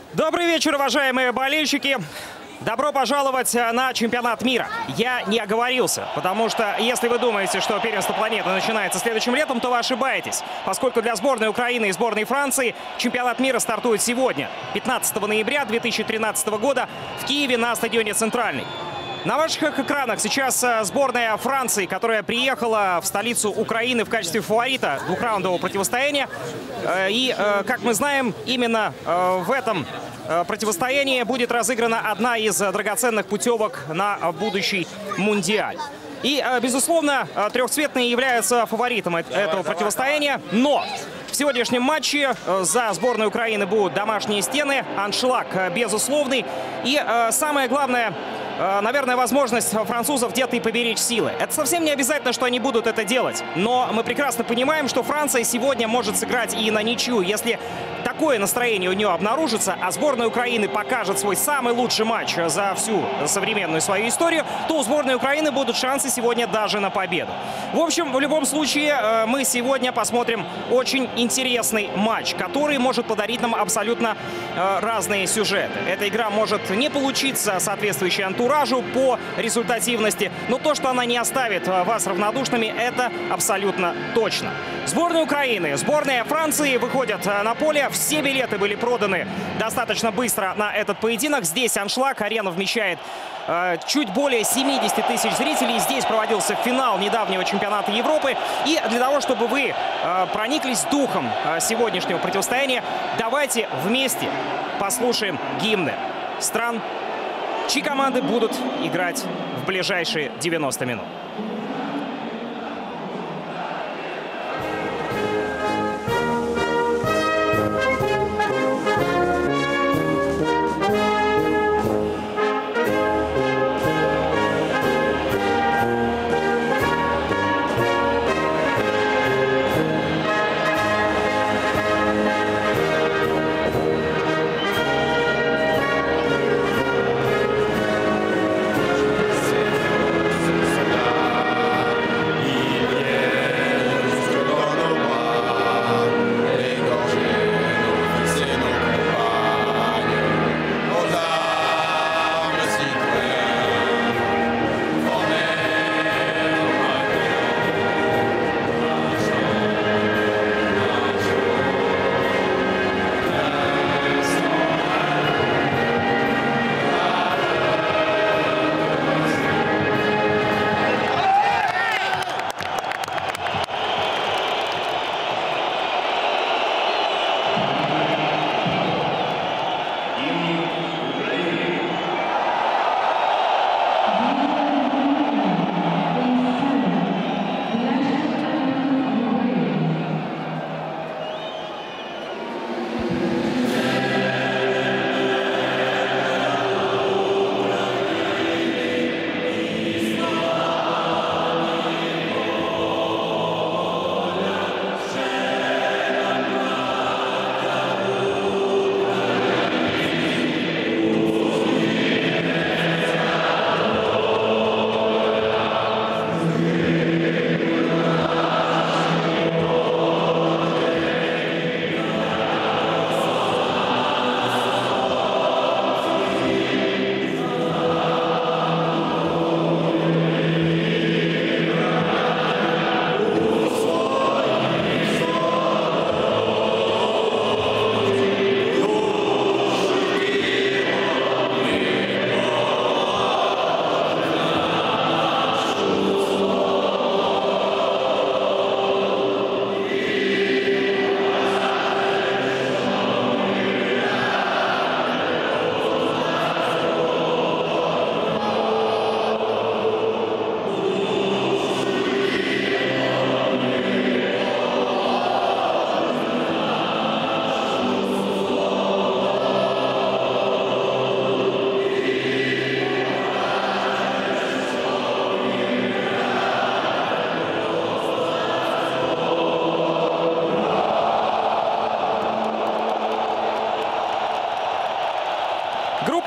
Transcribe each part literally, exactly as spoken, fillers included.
Добрый вечер, уважаемые болельщики. Добро пожаловать на чемпионат мира. Я не оговорился, потому что если вы думаете, что первенство планеты начинается следующим летом, то вы ошибаетесь. Поскольку для сборной Украины и сборной Франции чемпионат мира стартует сегодня, пятнадцатого ноября две тысячи тринадцатого года, в Киеве на стадионе «Центральный». На ваших экранах сейчас сборная Франции, которая приехала в столицу Украины в качестве фаворита двухраундового противостояния. И, как мы знаем, именно в этом противостоянии будет разыграна одна из драгоценных путевок на будущий Мундиаль. И, безусловно, трехцветные являются фаворитом этого противостояния. Но в сегодняшнем матче за сборной Украины будут домашние стены, аншлаг безусловный. И самое главное, наверное, возможность французов где-то и поберечь силы. Это совсем не обязательно, что они будут это делать. Но мы прекрасно понимаем, что Франция сегодня может сыграть и на ничью. Если такое настроение у нее обнаружится, а сборная Украины покажет свой самый лучший матч за всю современную свою историю, то у сборной Украины будут шансы сегодня даже на победу. В общем, в любом случае, мы сегодня посмотрим очень интересный матч, который может подарить нам абсолютно разные сюжеты. Эта игра может не получиться соответствующей антуражу по результативности, но то, что она не оставит вас равнодушными, это абсолютно точно. Сборная Украины, сборная Франции выходят на поле. Все билеты были проданы достаточно быстро на этот поединок. Здесь аншлаг, арена вмещает э, чуть более семидесяти тысяч зрителей. Здесь проводился финал недавнего чемпионата Европы. И для того, чтобы вы э, прониклись духом э, сегодняшнего противостояния, давайте вместе послушаем гимны стран, чьи команды будут играть в ближайшие девяносто минут.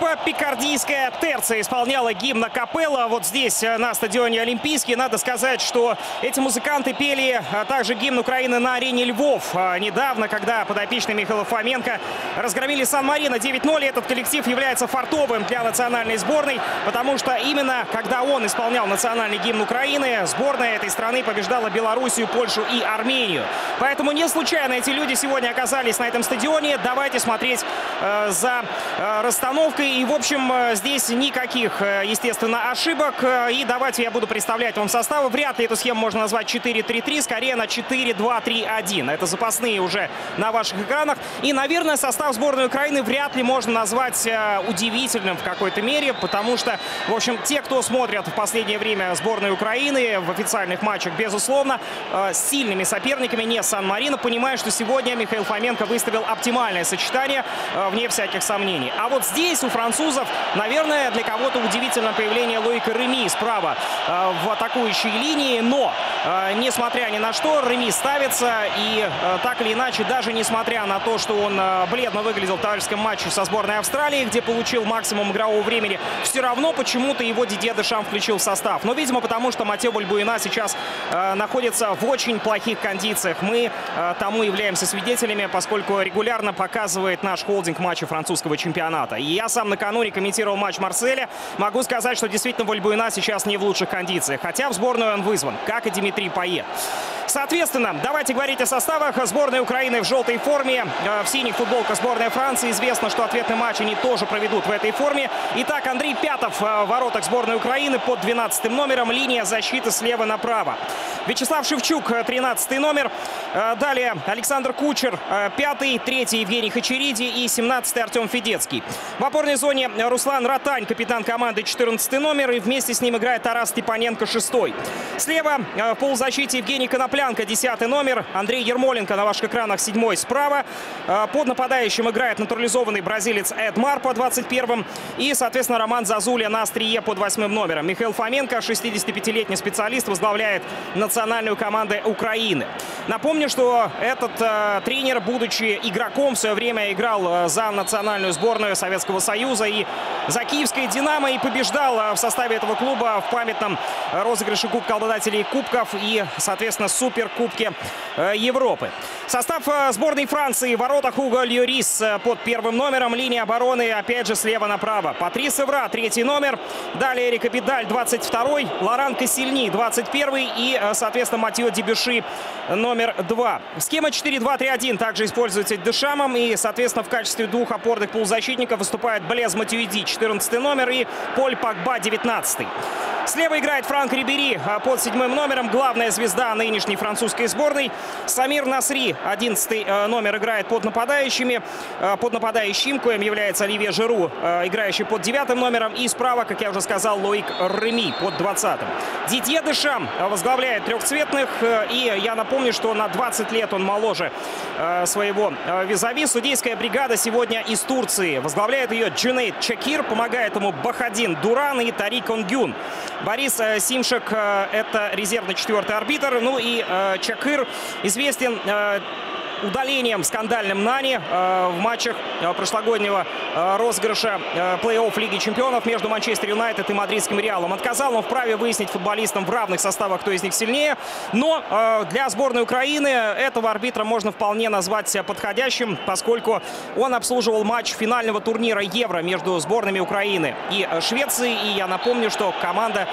Группа «Пикардийская терция» исполняла гимн акапелла вот здесь, на стадионе Олимпийский. Надо сказать, что эти музыканты пели также гимн Украины на арене Львов недавно, когда подопечные Михаила Фоменко разгромили Сан-Марино девять ноль. Этот коллектив является фартовым для национальной сборной, потому что именно когда он исполнял национальный гимн Украины, сборная этой страны побеждала Белоруссию, Польшу и Армению. Поэтому не случайно эти люди сегодня оказались на этом стадионе. Давайте смотреть э, за э, расстановкой. И, в общем, э, здесь никаких, э, естественно, ошибок. И давайте я буду представлять вам составы. Вряд ли эту схему можно назвать четыре три три, скорее на четыре два три один. Это запасные уже на ваших экранах. И, наверное, состав сборной Украины вряд ли можно назвать э, удивительным в какой-то мере, потому что, в общем, те, кто смотрят в последнее время сборную Украины в официальных матчах, безусловно, э, с сильными соперниками, не Сан-Марино, понимают, что сегодня Михаил Фоменко выставил оптимальное сочетание, э, вне всяких сомнений. А вот здесь у французов, наверное, для кого-то удивительно появление Лоика Реми справа э, в атакующей линии, но, э, несмотря ни на что, Реми ставится, и э, так или иначе, даже несмотря на то, что он э, бледно выглядел в товарищеском матче со сборной Австралии, где получил максимум игрового времени, все равно почему-то его Дидье Дешам включил в состав. Но, видимо, потому что Матео Бальбуина сейчас э, находится в очень плохих кондициях. Мы э, тому являемся свидетелями, поскольку регулярно показывает наш холдинг матча французского чемпионата. И я сам накануне комментировал матч Марселя. Могу сказать, что действительно Бальбуина сейчас не в лучших кондициях. Хотя в сборную он вызван, как и Димитрий Пайет. Соответственно, давайте говорить о составах. Сборная Украины в желтой форме, в синих футболках сборная Франции. Известно, что ответный матч они тоже проведут в этой форме. Итак, Андрей Пятов в воротах сборной Украины под двенадцатым номером. Линия защиты слева направо. Вячеслав Шевчук, тринадцатый номер. Далее Александр Кучер, пятый, третий Евгений Хачериди и семнадцатый Артем Федецкий. В опорной зоне Руслан Ротань, капитан команды, четырнадцатый номер. И вместе с ним играет Тарас Степаненко, шестой. Слева в полузащите Евгений Коноплянка, десятый номер. Андрей Ермоленко на ваших экранах, седьмой справа. Под нападающим играет натурализованный бразилец Эд Марпо, двадцать первым. И, соответственно, Роман Зазуля на острие под восьмым номером. Михаил Фоменко, шестидесятипятилетний специалист, возглавляет национальную команду Украины. Напомню, что этот э, тренер, будучи игроком, в свое время играл э, за национальную сборную Советского Союза и за киевское «Динамо», и побеждал э, в составе этого клуба в памятном розыгрыше Кубка обладателей кубков и, соответственно, Суперкубке э, Европы. Состав э, сборной Франции: в воротах Уго Льорис э, под первым номером. Линия обороны, опять же, слева направо. Патрис Эвра, третий номер. Далее Эрик Абидаль, двадцать второй. Лоран Кассельни, двадцать первый. И, э, соответственно, Матио Дебюши, номер два. Схема четыре два три один также используется Дешамом. И, соответственно, в качестве двух опорных полузащитников выступает Блез Матюиди, четырнадцатый номер, и Поль Погба, девятнадцатый. Слева играет Франк Рибери под седьмым номером. Главная звезда нынешней французской сборной. Самир Насри, одиннадцатый номер, играет под нападающими. Под нападающим, коим является Оливье Жиру, играющий под девятым номером. И справа, как я уже сказал, Лоик Реми под двадцатым. Дидье Дешам возглавляет трехцветных. И я напомню, что на двадцать лет он моложе своего визави. Судейская бригада сегодня из Турции. Возглавляет ее Джунейд Чакир. Помогает ему Бахадин Дуран и Тарик Онгюн. Борис Симшек — это резервный четвертый арбитр. Ну и э, Чакыр известен э, удалением скандальным Нани э, в матчах э, прошлогоднего э, розыгрыша э, плей-офф Лиги Чемпионов между Манчестер Юнайтед и Мадридским Реалом. Отказал он вправе выяснить футболистам в равных составах, кто из них сильнее. Но э, для сборной Украины этого арбитра можно вполне назвать подходящим, поскольку он обслуживал матч финального турнира Евро между сборными Украины и Швеции. И я напомню, что команда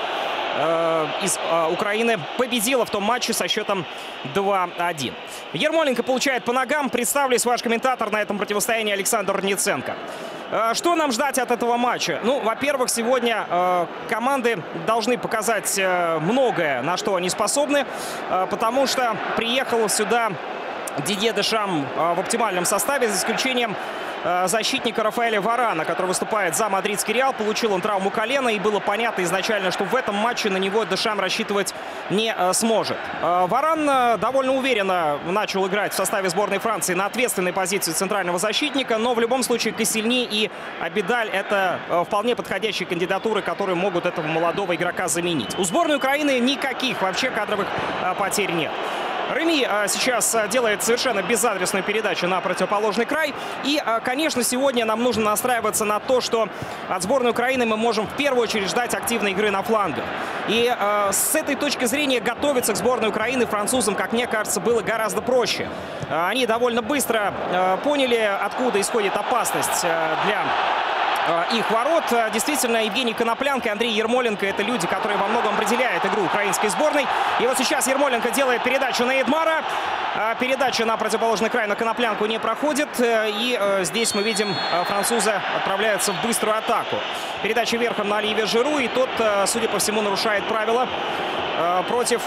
из Украины победила в том матче со счетом два один. Ермоленко получает по ногам. Представлюсь, ваш комментатор на этом противостоянии Александр Ниценко. Что нам ждать от этого матча? Ну, во-первых, сегодня э, команды должны показать э, многое, на что они способны, э, потому что приехал сюда Дидье Дешам э, в оптимальном составе, за исключением защитника Рафаэля Варана, который выступает за мадридский Реал. Получил он травму колена, и было понятно изначально, что в этом матче на него Дешам рассчитывать не сможет. Варан довольно уверенно начал играть в составе сборной Франции на ответственной позиции центрального защитника, но в любом случае Кассельни и Абидаль — это вполне подходящие кандидатуры, которые могут этого молодого игрока заменить. У сборной Украины никаких вообще кадровых потерь нет. Реми сейчас делает совершенно безадресную передачу на противоположный край. И, конечно, сегодня нам нужно настраиваться на то, что от сборной Украины мы можем в первую очередь ждать активной игры на флангах. И э, с этой точки зрения готовиться к сборной Украины французам, как мне кажется, было гораздо проще. Они довольно быстро э, поняли, откуда исходит опасность э, для их ворот. Действительно, Евгений Коноплянка и Андрей Ермоленко — это люди, которые во многом определяют игру украинской сборной. И вот сейчас Ермоленко делает передачу на Эдмара. Передача на противоположный край на Коноплянку не проходит. И здесь мы видим, французы отправляются в быструю атаку. Передача верхом на Оливье Жиру. И тот, судя по всему, нарушает правила против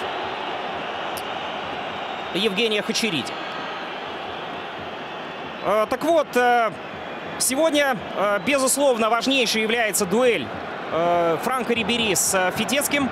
Евгения Хачериди. Так вот, сегодня, безусловно, важнейшей является дуэль Франко Рибери с Федецким.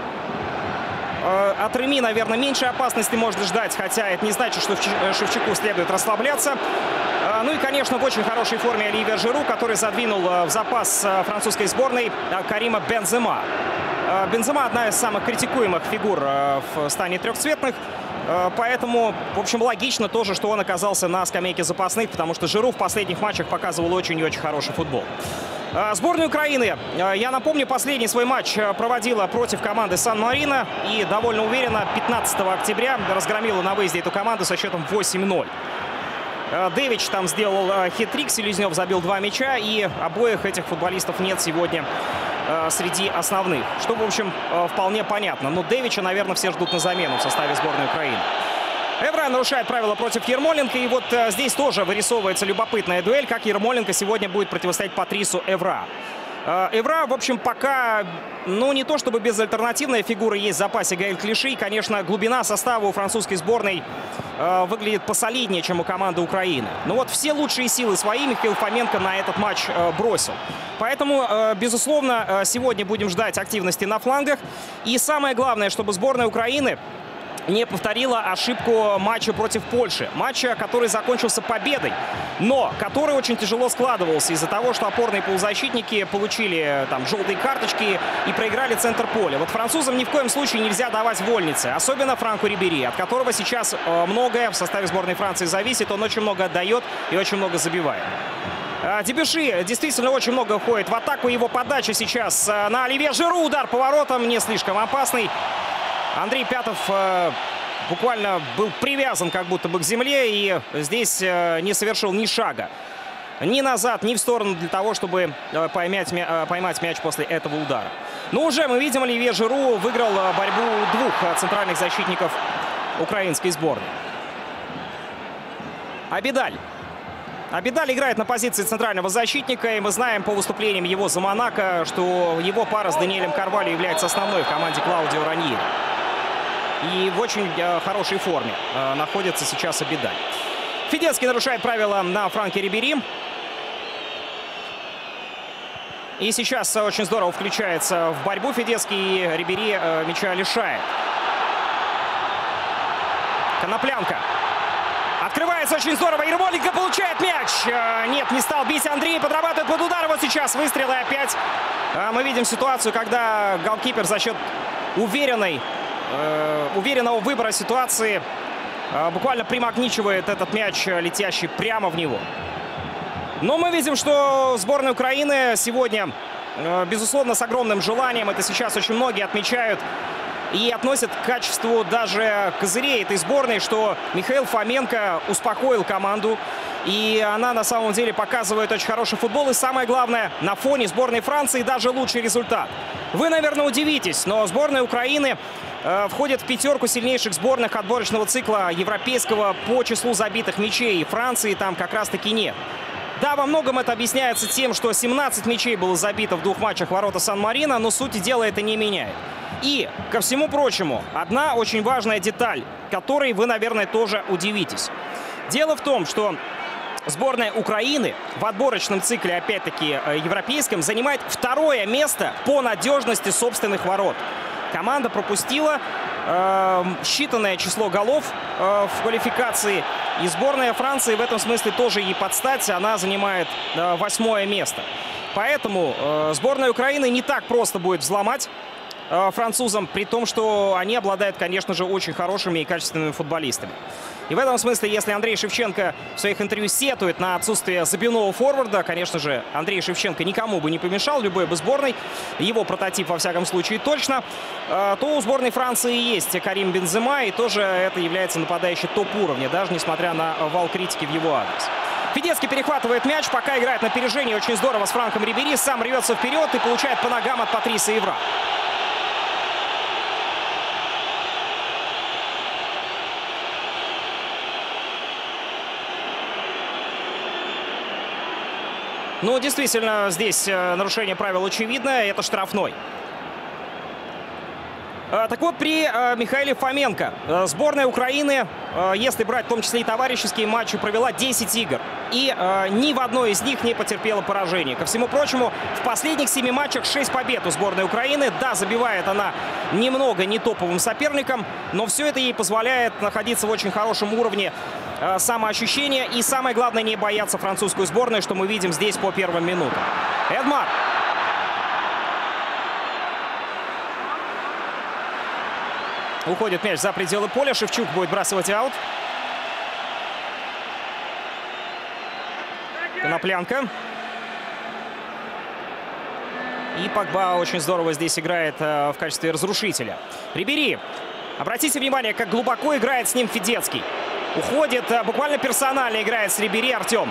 От Реми, наверное, меньше опасности можно ждать, хотя это не значит, что Шевчуку следует расслабляться. Ну и, конечно, в очень хорошей форме Оливье Жиру, который задвинул в запас французской сборной Карима Бензема. Бензема — одна из самых критикуемых фигур в стане трехцветных. Поэтому, в общем, логично тоже, что он оказался на скамейке запасных, потому что Жиру в последних матчах показывал очень и очень хороший футбол. Сборная Украины, я напомню, последний свой матч проводила против команды Сан-Марино и довольно уверенно пятнадцатого октября разгромила на выезде эту команду со счетом восемь ноль. Дэвич там сделал хет-трик, Селезнев забил два мяча, и обоих этих футболистов нет сегодня среди основных. Что, в общем, вполне понятно. Но Дэвича, наверное, все ждут на замену в составе сборной Украины. Эвра нарушает правила против Ермоленко. И вот здесь тоже вырисовывается любопытная дуэль, как Ермоленко сегодня будет противостоять Патрису Эвра. Эвра, в общем, пока, ну, не то чтобы безальтернативная фигура есть в запасе Гаэль Клиши. И, конечно, глубина состава у французской сборной э, выглядит посолиднее, чем у команды Украины. Но вот все лучшие силы свои Михаил Фоменко на этот матч э, бросил. Поэтому, э, безусловно, э, сегодня будем ждать активности на флангах. И самое главное, чтобы сборная Украины не повторила ошибку матча против Польши. Матча, который закончился победой, но который очень тяжело складывался из-за того, что опорные полузащитники получили там желтые карточки и проиграли центр поля. Вот французам ни в коем случае нельзя давать вольницы, особенно Франку Рибери, от которого сейчас э, многое в составе сборной Франции зависит. Он очень много отдает и очень много забивает. Дебюши действительно очень много уходит в атаку. Его подача сейчас на Оливье Жиру. Удар поворотом не слишком опасный. Андрей Пятов э, буквально был привязан как будто бы к земле и здесь э, не совершил ни шага. Ни назад, ни в сторону для того, чтобы э, поймать, э, поймать мяч после этого удара. Но уже мы видим, Оливье Жиру выиграл борьбу двух центральных защитников украинской сборной. Абидаль. Абидаль играет на позиции центрального защитника, и мы знаем по выступлениям его за Монако, что его пара с Даниэлем Карвальо является основной в команде Клаудио Раньери. И в очень э, хорошей форме э, находится сейчас Абидаль. Федецкий нарушает правила на Франке Рибери. И сейчас очень здорово включается в борьбу Федецкий. И Рибери э, мяча лишает. Коноплянка. Открывается очень здорово. Ермоленко получает мяч. Э, нет, не стал бить Андрей. Подрабатывает под удар. Вот сейчас выстрел. И опять э, мы видим ситуацию, когда голкипер за счет уверенной уверенного выбора ситуации буквально примагничивает этот мяч, летящий прямо в него. Но мы видим, что сборная Украины сегодня, безусловно, с огромным желанием, это сейчас очень многие отмечают и относят к качеству даже козырей этой сборной, что Михаил Фоменко успокоил команду. И она на самом деле показывает очень хороший футбол. И самое главное, на фоне сборной Франции даже лучший результат. Вы, наверное, удивитесь, но сборная Украины э, входит в пятерку сильнейших сборных отборочного цикла европейского по числу забитых мячей. И Франции там как раз-таки нет. Да, во многом это объясняется тем, что семнадцать мячей было забито в двух матчах ворота Сан-Марино, но сути дела это не меняет. И, ко всему прочему, одна очень важная деталь, которой вы, наверное, тоже удивитесь. Дело в том, что сборная Украины в отборочном цикле, опять-таки, европейском, занимает второе место по надежности собственных ворот. Команда пропустила э, считанное число голов э, в квалификации. И сборная Франции в этом смысле тоже ей подстать. Она занимает э, восьмое место. Поэтому э, сборная Украины не так просто будет взломать э, французам, при том, что они обладают, конечно же, очень хорошими и качественными футболистами. И в этом смысле, если Андрей Шевченко в своих интервью сетует на отсутствие забивного форварда, конечно же, Андрей Шевченко никому бы не помешал, любой бы сборной, его прототип во всяком случае точно, то у сборной Франции есть Карим Бензема, и тоже это является нападающий топ-уровня, даже несмотря на вал критики в его адрес. Федецкий перехватывает мяч, пока играет на опережении очень здорово с Франком Рибери, сам рвется вперед и получает по ногам от Патриса Эвра. Ну, действительно, здесь нарушение правил очевидное. Это штрафной. Так вот, при Михаиле Фоменко сборная Украины, если брать в том числе и товарищеские матчи, провела десять игр. И ни в одной из них не потерпела поражение. Ко всему прочему, в последних семи матчах шесть побед у сборной Украины. Да, забивает она немного не топовым соперникам, но все это ей позволяет находиться в очень хорошем уровне самоощущения. И самое главное, не бояться французскую сборную, что мы видим здесь по первым минутам. Эдмар. Уходит мяч за пределы поля. Шевчук будет бросать аут. Коноплянка. И Погба очень здорово здесь играет в качестве разрушителя. Рибери. Обратите внимание, как глубоко играет с ним Федецкий. Уходит, буквально персонально играет с Рибери Артем.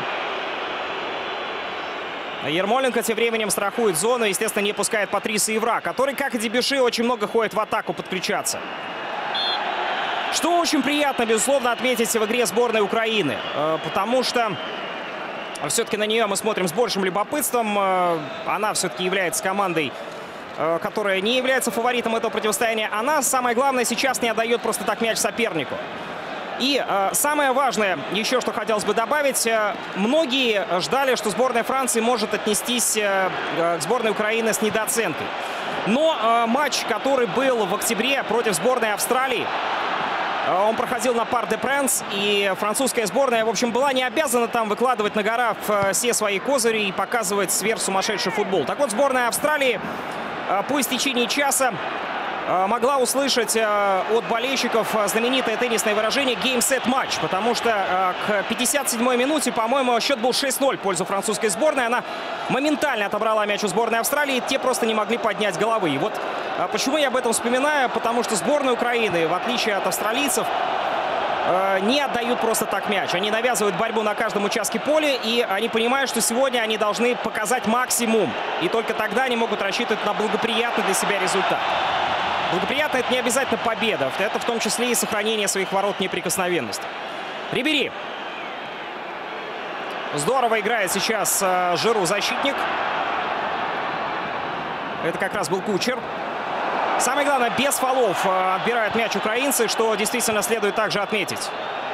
Ермоленко тем временем страхует зону. Естественно, не пускает Патриса Эвра, который, как и Дебиши, очень много ходит в атаку подключаться. Что очень приятно, безусловно, отметить в игре сборной Украины. Потому что все-таки на нее мы смотрим с большим любопытством. Она все-таки является командой, которая не является фаворитом этого противостояния. Она, самое главное, сейчас не отдает просто так мяч сопернику. И э, самое важное, еще что хотелось бы добавить, э, многие ждали, что сборная Франции может отнестись э, к сборной Украины с недооценкой. Но э, матч, который был в октябре против сборной Австралии, э, он проходил на Парк де Пренс, и французская сборная, в общем, была не обязана там выкладывать на гора э, все свои козыри и показывать сверхсумасшедший футбол. Так вот, сборная Австралии э, по истечении часа могла услышать от болельщиков знаменитое теннисное выражение «Game, set, match», потому что к пятьдесят седьмой минуте, по-моему, счет был шесть ноль в пользу французской сборной. Она моментально отобрала мяч у сборной Австралии, те просто не могли поднять головы. И вот почему я об этом вспоминаю, потому что сборная Украины, в отличие от австралийцев, не отдают просто так мяч. Они навязывают борьбу на каждом участке поля, и они понимают, что сегодня они должны показать максимум. И только тогда они могут рассчитывать на благоприятный для себя результат. Благоприятно — это не обязательно победа. Это в том числе и сохранение своих ворот неприкосновенности. Рибери. Здорово играет сейчас Жиру защитник. Это как раз был Кучер. Самое главное, без фолов отбирают мяч украинцы, что действительно следует также отметить.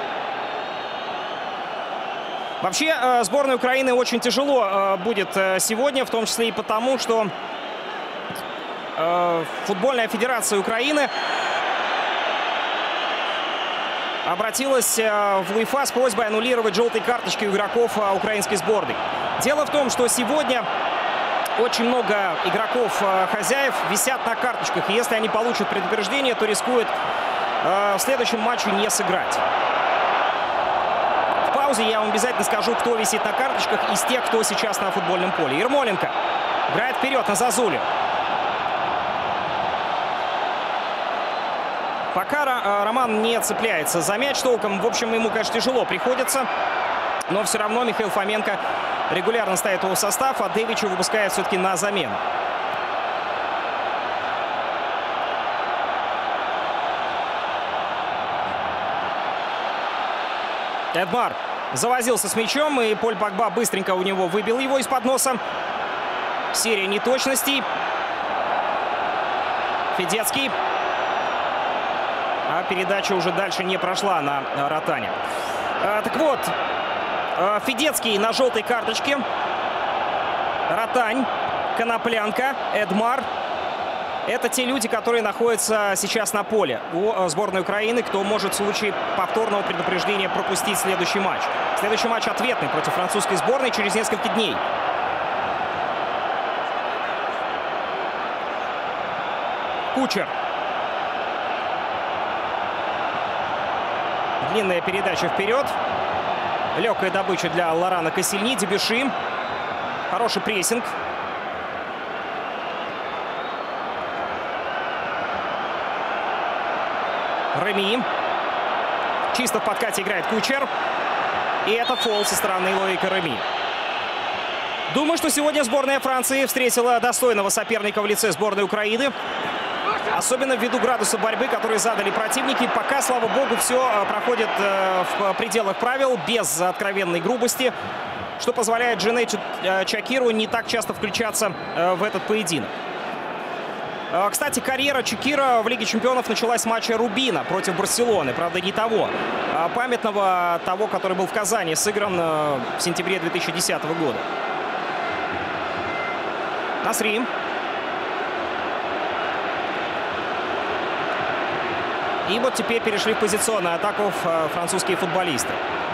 Вообще, сборной Украины очень тяжело будет сегодня, в том числе и потому, что Футбольная федерация Украины обратилась в УЕФА с просьбой аннулировать желтые карточки у игроков украинской сборной. Дело в том, что сегодня очень много игроков-хозяев висят на карточках. И если они получат предупреждение, то рискуют в следующем матче не сыграть. В паузе я вам обязательно скажу, кто висит на карточках из тех, кто сейчас на футбольном поле. Ермоленко играет вперед на Зазуле. Пока Роман не цепляется за мяч толком. В общем, ему, конечно, тяжело приходится. Но все равно Михаил Фоменко регулярно ставит его в состав, а Дэвича выпускает все-таки на замену. Эдмар завозился с мячом, и Поль Погба быстренько у него выбил его из-под носа. Серия неточностей. Федецкий. А передача уже дальше не прошла на Ротане. А, так вот, Федецкий на желтой карточке. Ротань, Коноплянка, Эдмар. Это те люди, которые находятся сейчас на поле у сборной Украины, кто может в случае повторного предупреждения пропустить следующий матч. Следующий матч ответный против французской сборной через несколько дней. Кучер. Длинная передача вперед. Легкая добыча для Лорана Косильни. Дебюши. Хороший прессинг. Реми. Чисто в подкате играет Кучер. И это фол со стороны Лоика Реми. Думаю, что сегодня сборная Франции встретила достойного соперника в лице сборной Украины. Особенно ввиду градуса борьбы, который задали противники. Пока, слава богу, все проходит в пределах правил, без откровенной грубости, что позволяет Джанет Чакиру не так часто включаться в этот поединок. Кстати, карьера Чакира в Лиге чемпионов началась с матча Рубина против Барселоны. Правда, не того. Памятного, того, который был в Казани, сыгран в сентябре две тысячи десятого года. Насри. И вот теперь перешли в позиционную атаку французские футболисты.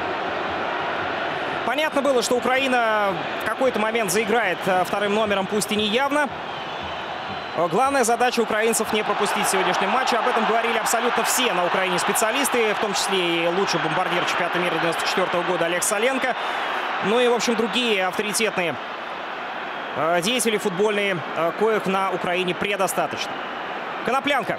Понятно было, что Украина в какой-то момент заиграет вторым номером, пусть и не явно. Главная задача украинцев не пропустить сегодняшний матч. Об этом говорили абсолютно все на Украине специалисты, в том числе и лучший бомбардир чемпионата мира девяносто четвёртого года Олег Соленко. Ну и, в общем, другие авторитетные деятели футбольные, коих на Украине предостаточно. Коноплянка.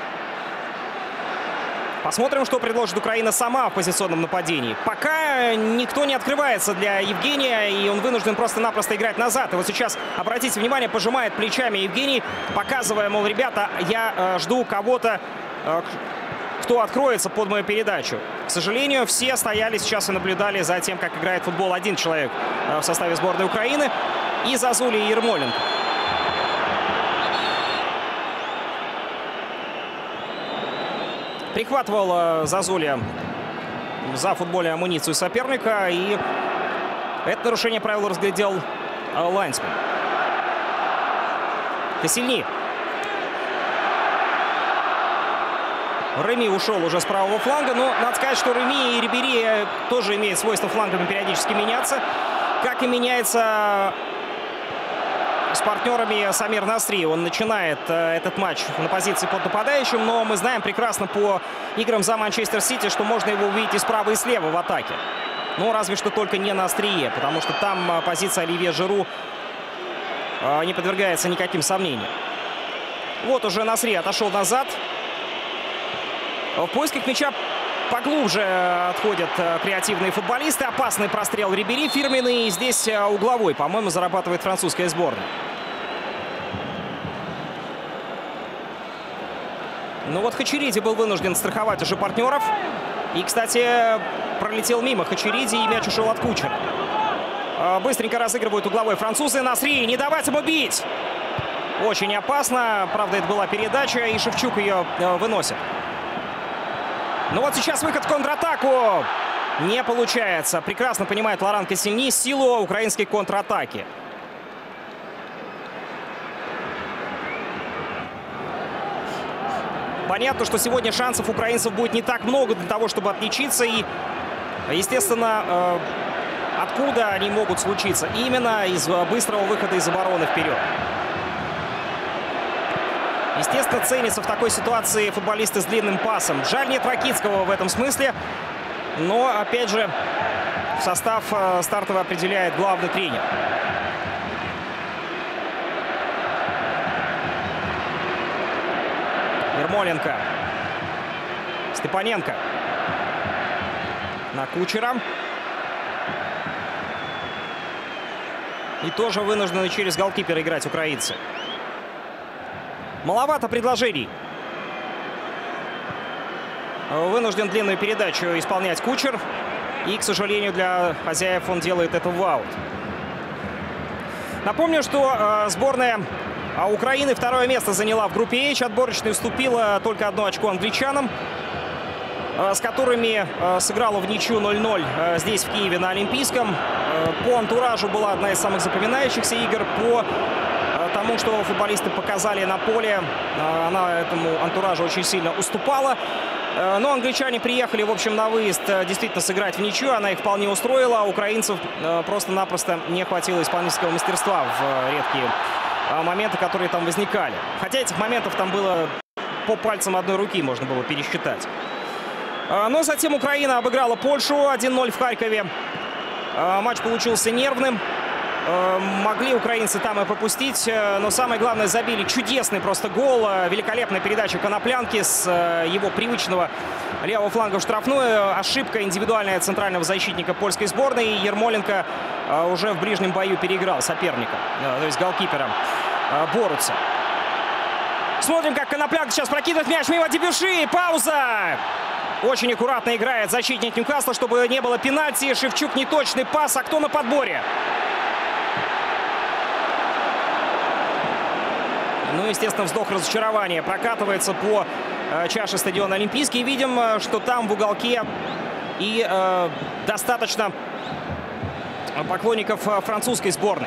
Посмотрим, что предложит Украина сама в позиционном нападении. Пока никто не открывается для Евгения, и он вынужден просто-напросто играть назад. И вот сейчас, обратите внимание, пожимает плечами Евгений, показывая, мол, ребята, я э, жду кого-то, э, кто откроется под мою передачу. К сожалению, все стояли сейчас и наблюдали за тем, как играет футбол один человек э, в составе сборной Украины. И Зазули, и Ермоленко. Прихватывал Зазуля за футбольную амуницию соперника. И это нарушение правил разглядел Лайнсман. Косильни. Реми ушел уже с правого фланга. Но надо сказать, что Реми и Рибери тоже имеют свойство флангами периодически меняться. Как и меняется с партнерами Самир Насри. Он начинает э, этот матч на позиции под нападающим, но мы знаем прекрасно по играм за Манчестер Сити, что можно его увидеть и справа, и слева в атаке. Ну, разве что только не на острие, потому что там э, позиция Оливье Жиру э, не подвергается никаким сомнениям. Вот уже Насри отошел назад. В поисках мяча поглубже отходят креативные футболисты. Опасный прострел Рибери фирменный. Здесь угловой, по-моему, зарабатывает французская сборная. Ну вот Хачериди был вынужден страховать уже партнеров. И, кстати, пролетел мимо Хачериди, и мяч ушел от Кучера. Быстренько разыгрывают угловой французы. Насри, не давать ему бить! Очень опасно. Правда, это была передача, и Шевчук ее выносит. Ну вот сейчас выход в контратаку. Не получается. Прекрасно понимает Лоран Косильни силу украинской контратаки. Понятно, что сегодня шансов украинцев будет не так много для того, чтобы отличиться. И, естественно, откуда они могут случиться? Именно из быстрого выхода из обороны вперед. Естественно, ценятся в такой ситуации футболисты с длинным пасом. Жаль, нет Ракитского в этом смысле. Но, опять же, состав стартовый определяет главный тренер. Ермоленко. Степаненко. На Кучера. И тоже вынуждены через голкипера играть украинцы. Маловато предложений. Вынужден длинную передачу исполнять Кучер. И, к сожалению, для хозяев он делает это в аут. Напомню, что э, сборная Украины второе место заняла в группе H. Отборочной уступила только одно очко англичанам, э, с которыми э, сыграла в ничью ноль ноль э, здесь, в Киеве, на Олимпийском. Э, по антуражу была одна из самых запоминающихся игр. По тому, что футболисты показали на поле, она этому антуражу очень сильно уступала. Но англичане приехали, в общем, на выезд действительно сыграть в ничью. Она их вполне устроила. А украинцев просто-напросто не хватило исполнительского мастерства в редкие моменты, которые там возникали. Хотя этих моментов там было по пальцам одной руки, можно было пересчитать. Но затем Украина обыграла Польшу один ноль в Харькове. Матч получился нервным. Могли украинцы там и пропустить, но самое главное, забили чудесный просто гол. Великолепная передача Коноплянки с его привычного левого фланга в штрафную. Ошибка индивидуальная центрального защитника польской сборной. И Ермоленко уже в ближнем бою переиграл соперника, то есть голкипера Боруца. Смотрим, как Коноплянка сейчас прокидывает мяч мимо Дебюши. Пауза! Очень аккуратно играет защитник Ньюкасла, чтобы не было пенальти. Шевчук неточный пас. А кто на подборе? Ну, естественно, вздох разочарования прокатывается по э, чаше стадиона Олимпийский. И видим, что там в уголке и э, достаточно поклонников французской сборной.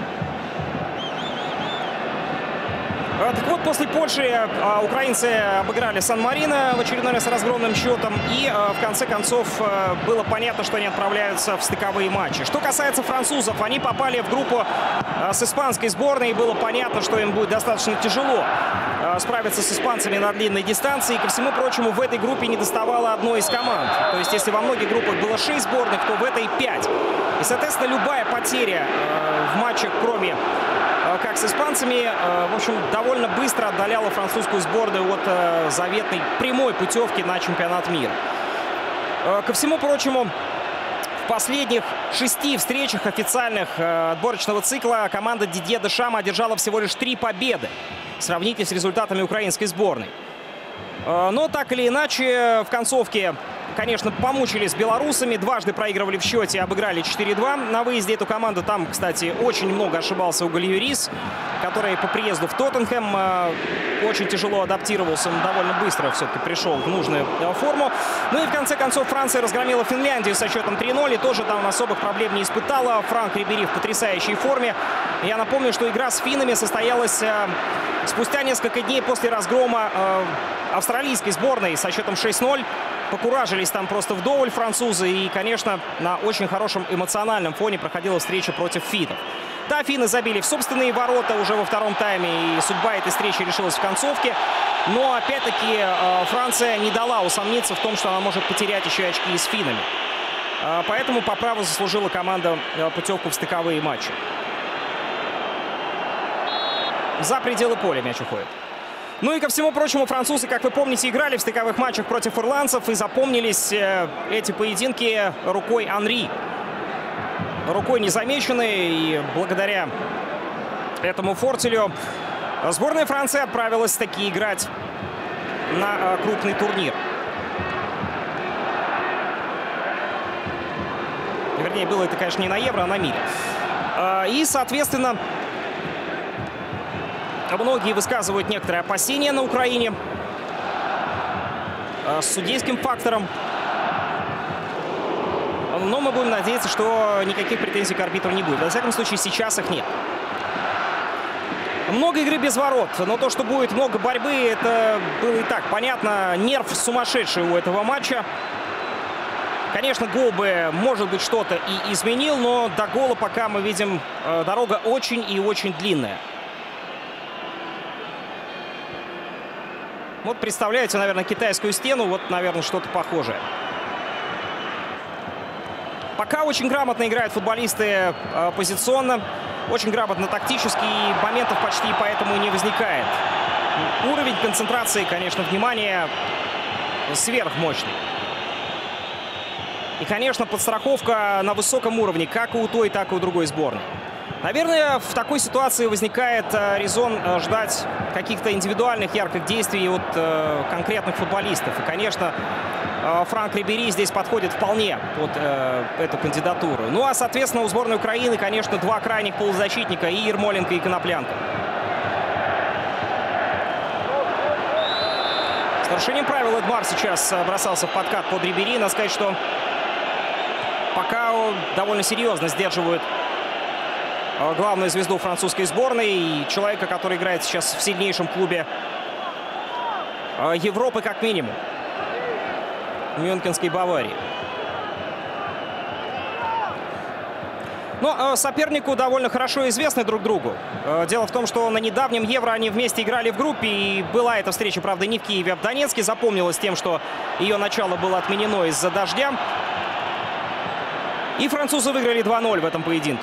Так вот, после Польши э, украинцы обыграли Сан-Марино в очередной раз с разгромным счетом. И э, в конце концов э, было понятно, что они отправляются в стыковые матчи. Что касается французов, они попали в группу э, с испанской сборной. И было понятно, что им будет достаточно тяжело э, справиться с испанцами на длинной дистанции. И, ко всему прочему, в этой группе не доставало одной из команд. То есть, если во многих группах было шесть сборных, то в этой пять. И, соответственно, любая потеря э, в матчах, кроме как с испанцами, в общем, довольно быстро отдаляла французскую сборную от заветной прямой путевки на чемпионат мира. Ко всему прочему, в последних шести встречах официальных отборочного цикла команда Дидье Дешама одержала всего лишь три победы. Сравните с результатами украинской сборной. Но так или иначе, в концовке, конечно, помучились с белорусами. Дважды проигрывали в счете, обыграли четыре два на выезде эту команду. Там, кстати, очень много ошибался Уго Льюрис, который по приезду в Тоттенхэм очень тяжело адаптировался, но довольно быстро все-таки пришел в нужную форму. Ну и в конце концов Франция разгромила Финляндию со счетом три ноль. И тоже там особых проблем не испытала. Франк Рибери в потрясающей форме. Я напомню, что игра с финнами состоялась спустя несколько дней после разгрома австралийской сборной со счетом шесть ноль. Покуражились там просто вдоволь французы. И, конечно, на очень хорошем эмоциональном фоне проходила встреча против финнов. Да, финны забили в собственные ворота уже во втором тайме. И судьба этой встречи решилась в концовке. Но, опять-таки, Франция не дала усомниться в том, что она может потерять еще очки и с финнами. Поэтому по праву заслужила команда путевку в стыковые матчи. За пределы поля мяч уходит. Ну и ко всему прочему, французы, как вы помните, играли в стыковых матчах против ирландцев. И запомнились э, эти поединки рукой Анри. Рукой незамеченной. И благодаря этому фортелю сборная Франции отправилась таки играть на э, крупный турнир. Вернее, было это, конечно, не на Евро, а на Мире. Э, и, соответственно... Многие высказывают некоторые опасения на Украине с судейским фактором. Но мы будем надеяться, что никаких претензий к арбитру не будет. Во всяком случае, сейчас их нет. Много игры без ворот. Но то, что будет много борьбы, это было и так понятно. Нерв сумасшедший у этого матча. Конечно, гол бы, может быть, что-то и изменил. Но до гола пока мы видим, дорога очень и очень длинная. Вот представляете, наверное, китайскую стену. Вот, наверное, что-то похожее. Пока очень грамотно играют футболисты э, позиционно. Очень грамотно тактически. И моментов почти поэтому и не возникает. Уровень концентрации, конечно, внимания сверхмощный. И, конечно, подстраховка на высоком уровне. Как и у той, так и у другой сборной. Наверное, в такой ситуации возникает э, резон э, ждать каких-то индивидуальных ярких действий от э, конкретных футболистов. И, конечно, э, Франк Рибери здесь подходит вполне под э, эту кандидатуру. Ну, а, соответственно, у сборной Украины, конечно, два крайних полузащитника, и Ермоленко, и Коноплянка. С нарушением правил Эдмар сейчас бросался в подкат под Рибери. Надо сказать, что пока довольно серьезно сдерживают главную звезду французской сборной и человека, который играет сейчас в сильнейшем клубе Европы, как минимум, Мюнхенской Баварии. Но сопернику довольно хорошо известны друг другу. Дело в том, что на недавнем Евро они вместе играли в группе. И была эта встреча, правда, не в Киеве, а в Донецке. Запомнилась тем, что ее начало было отменено из-за дождя. И французы выиграли два ноль в этом поединке.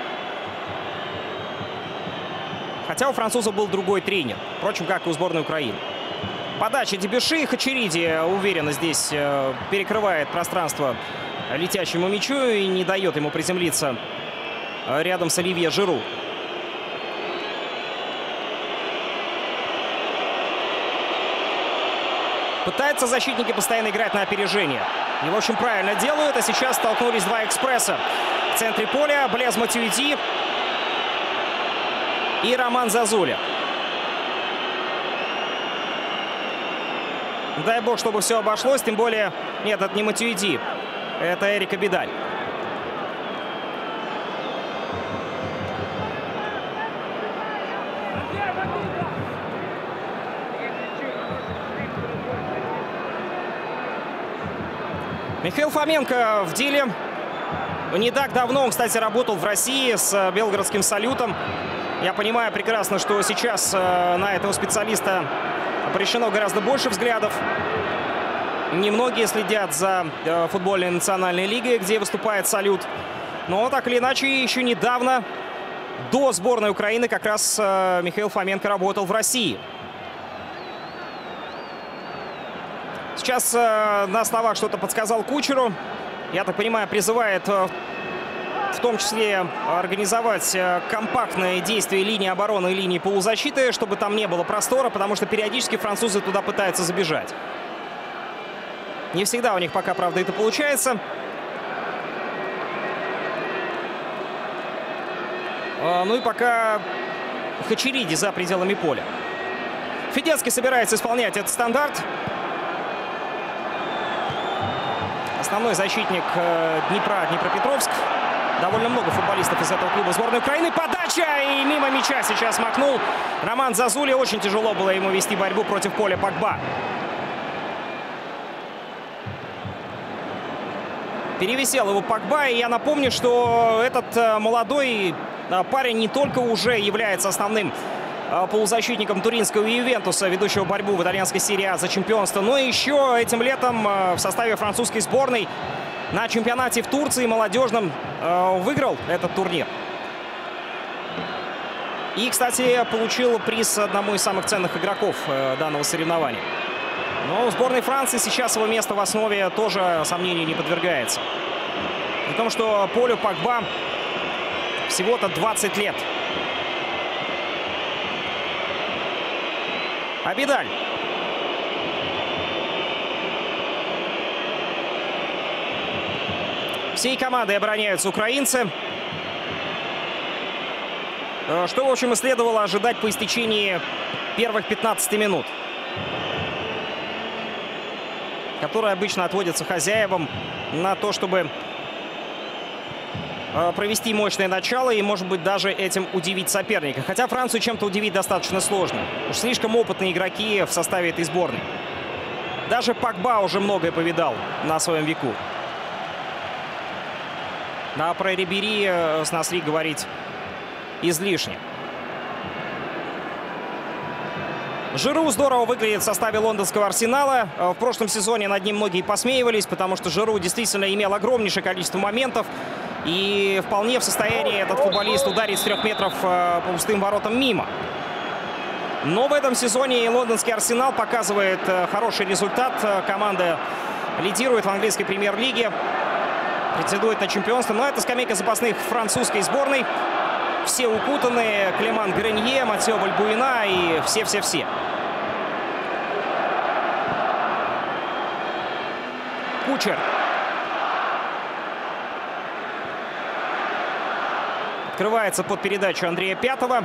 Хотя у французов был другой тренер. Впрочем, как и у сборной Украины. Подача Дебюши. Хачериди уверенно здесь перекрывает пространство летящему мячу и не дает ему приземлиться рядом с Оливье Жиру. Пытаются защитники постоянно играть на опережение. И, в общем, правильно делают. А сейчас столкнулись два экспресса. В центре поля Блез Матюиди и Роман Зазуля. Дай бог, чтобы все обошлось. Тем более, нет, это не Матюиди. Это Эрик Абидаль. Михаил Фоменко в деле. Не так давно он, кстати, работал в России с белгородским «Салютом». Я понимаю прекрасно, что сейчас на этого специалиста обращено гораздо больше взглядов. Немногие следят за футбольной национальной лигой, где выступает «Салют». Но так или иначе, еще недавно, до сборной Украины, как раз Михаил Фоменко работал в России. Сейчас на словах что-то подсказал Кучеру. Я так понимаю, призывает в том числе организовать компактные действия линии обороны и линии полузащиты, чтобы там не было простора, потому что периодически французы туда пытаются забежать. Не всегда у них пока, правда, это получается. Ну и пока Хачериди за пределами поля. Федецкий собирается исполнять этот стандарт. Основной защитник Днепра, Днепропетровск. Довольно много футболистов из этого клуба сборной Украины. Подача! И мимо мяча сейчас махнул Роман Зазуля. Очень тяжело было ему вести борьбу против Поля Погба. Перевисел его Погба. И я напомню, что этот молодой парень не только уже является основным полузащитником туринского Ювентуса, ведущего борьбу в итальянской серии А за чемпионство, но еще этим летом в составе французской сборной на чемпионате в Турции молодежном выиграл этот турнир. И, кстати, получил приз одному из самых ценных игроков данного соревнования. Но у сборной Франции сейчас его место в основе тоже сомнению не подвергается. При том, что Полю Погба всего-то двадцать лет. Абидаль. Всей командой обороняются украинцы. Что, в общем, и следовало ожидать по истечении первых пятнадцати минут, которые обычно отводятся хозяевам на то, чтобы провести мощное начало и, может быть, даже этим удивить соперника. Хотя Францию чем-то удивить достаточно сложно. Уж слишком опытные игроки в составе этой сборной. Даже Погба уже многое повидал на своем веку. А про Рибери с Насри говорить излишне. Жиру здорово выглядит в составе лондонского Арсенала. В прошлом сезоне над ним многие посмеивались, потому что Жиру действительно имел огромнейшее количество моментов. И вполне в состоянии этот футболист ударить с трех метров по пустым воротам мимо. Но в этом сезоне лондонский Арсенал показывает хороший результат. Команда лидирует в английской премьер-лиге. Претендует на чемпионство. Но это скамейка запасных французской сборной. Все укутанные. Клеман Гренье, Матео Вальбуина и все-все-все. Кучер. Открывается под передачу Андрея Пятова.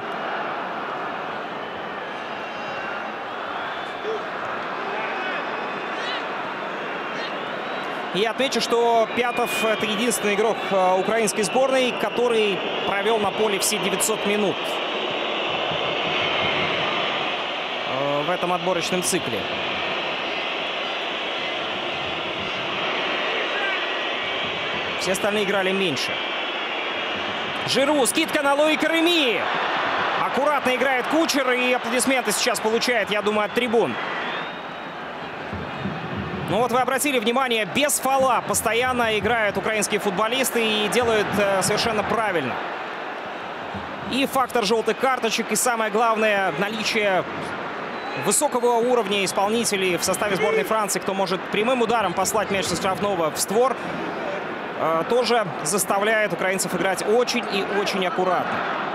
И отмечу, что Пятов — это единственный игрок украинской сборной, который провел на поле все девятьсот минут в этом отборочном цикле. Все остальные играли меньше. Жиру, скидка на Лоика Реми. Аккуратно играет Кучер, и аплодисменты сейчас получает, я думаю, от трибун. Ну вот вы обратили внимание, без фола постоянно играют украинские футболисты и делают э, совершенно правильно. И фактор желтых карточек, и самое главное, наличие высокого уровня исполнителей в составе сборной Франции, кто может прямым ударом послать мяч со штрафного в створ, э, тоже заставляет украинцев играть очень и очень аккуратно.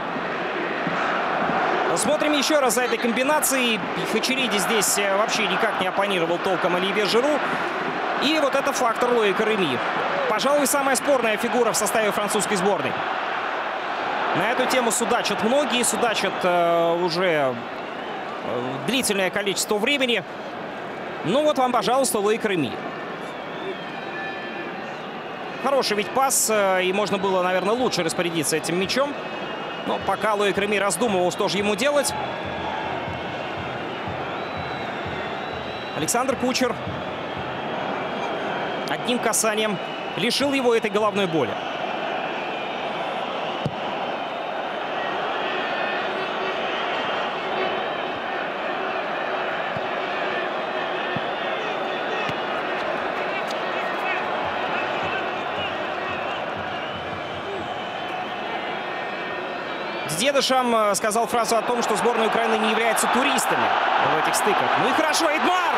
Смотрим еще раз за этой комбинацией. Хачериди здесь вообще никак не оппонировал толком Оливье Жиру. И вот это фактор Лоика Реми. Пожалуй, самая спорная фигура в составе французской сборной. На эту тему судачат многие, судачат э, уже э, длительное количество времени. Ну вот вам, пожалуйста, Лоик Реми. Хороший ведь пас, э, и можно было, наверное, лучше распорядиться этим мячом. Но пока Лоик Реми раздумывал, что же ему делать. Александр Кучер одним касанием лишил его этой головной боли. Дедышам сказал фразу о том, что сборная Украины не является туристами в этих стыках. Ну и хорошо, Эдмар!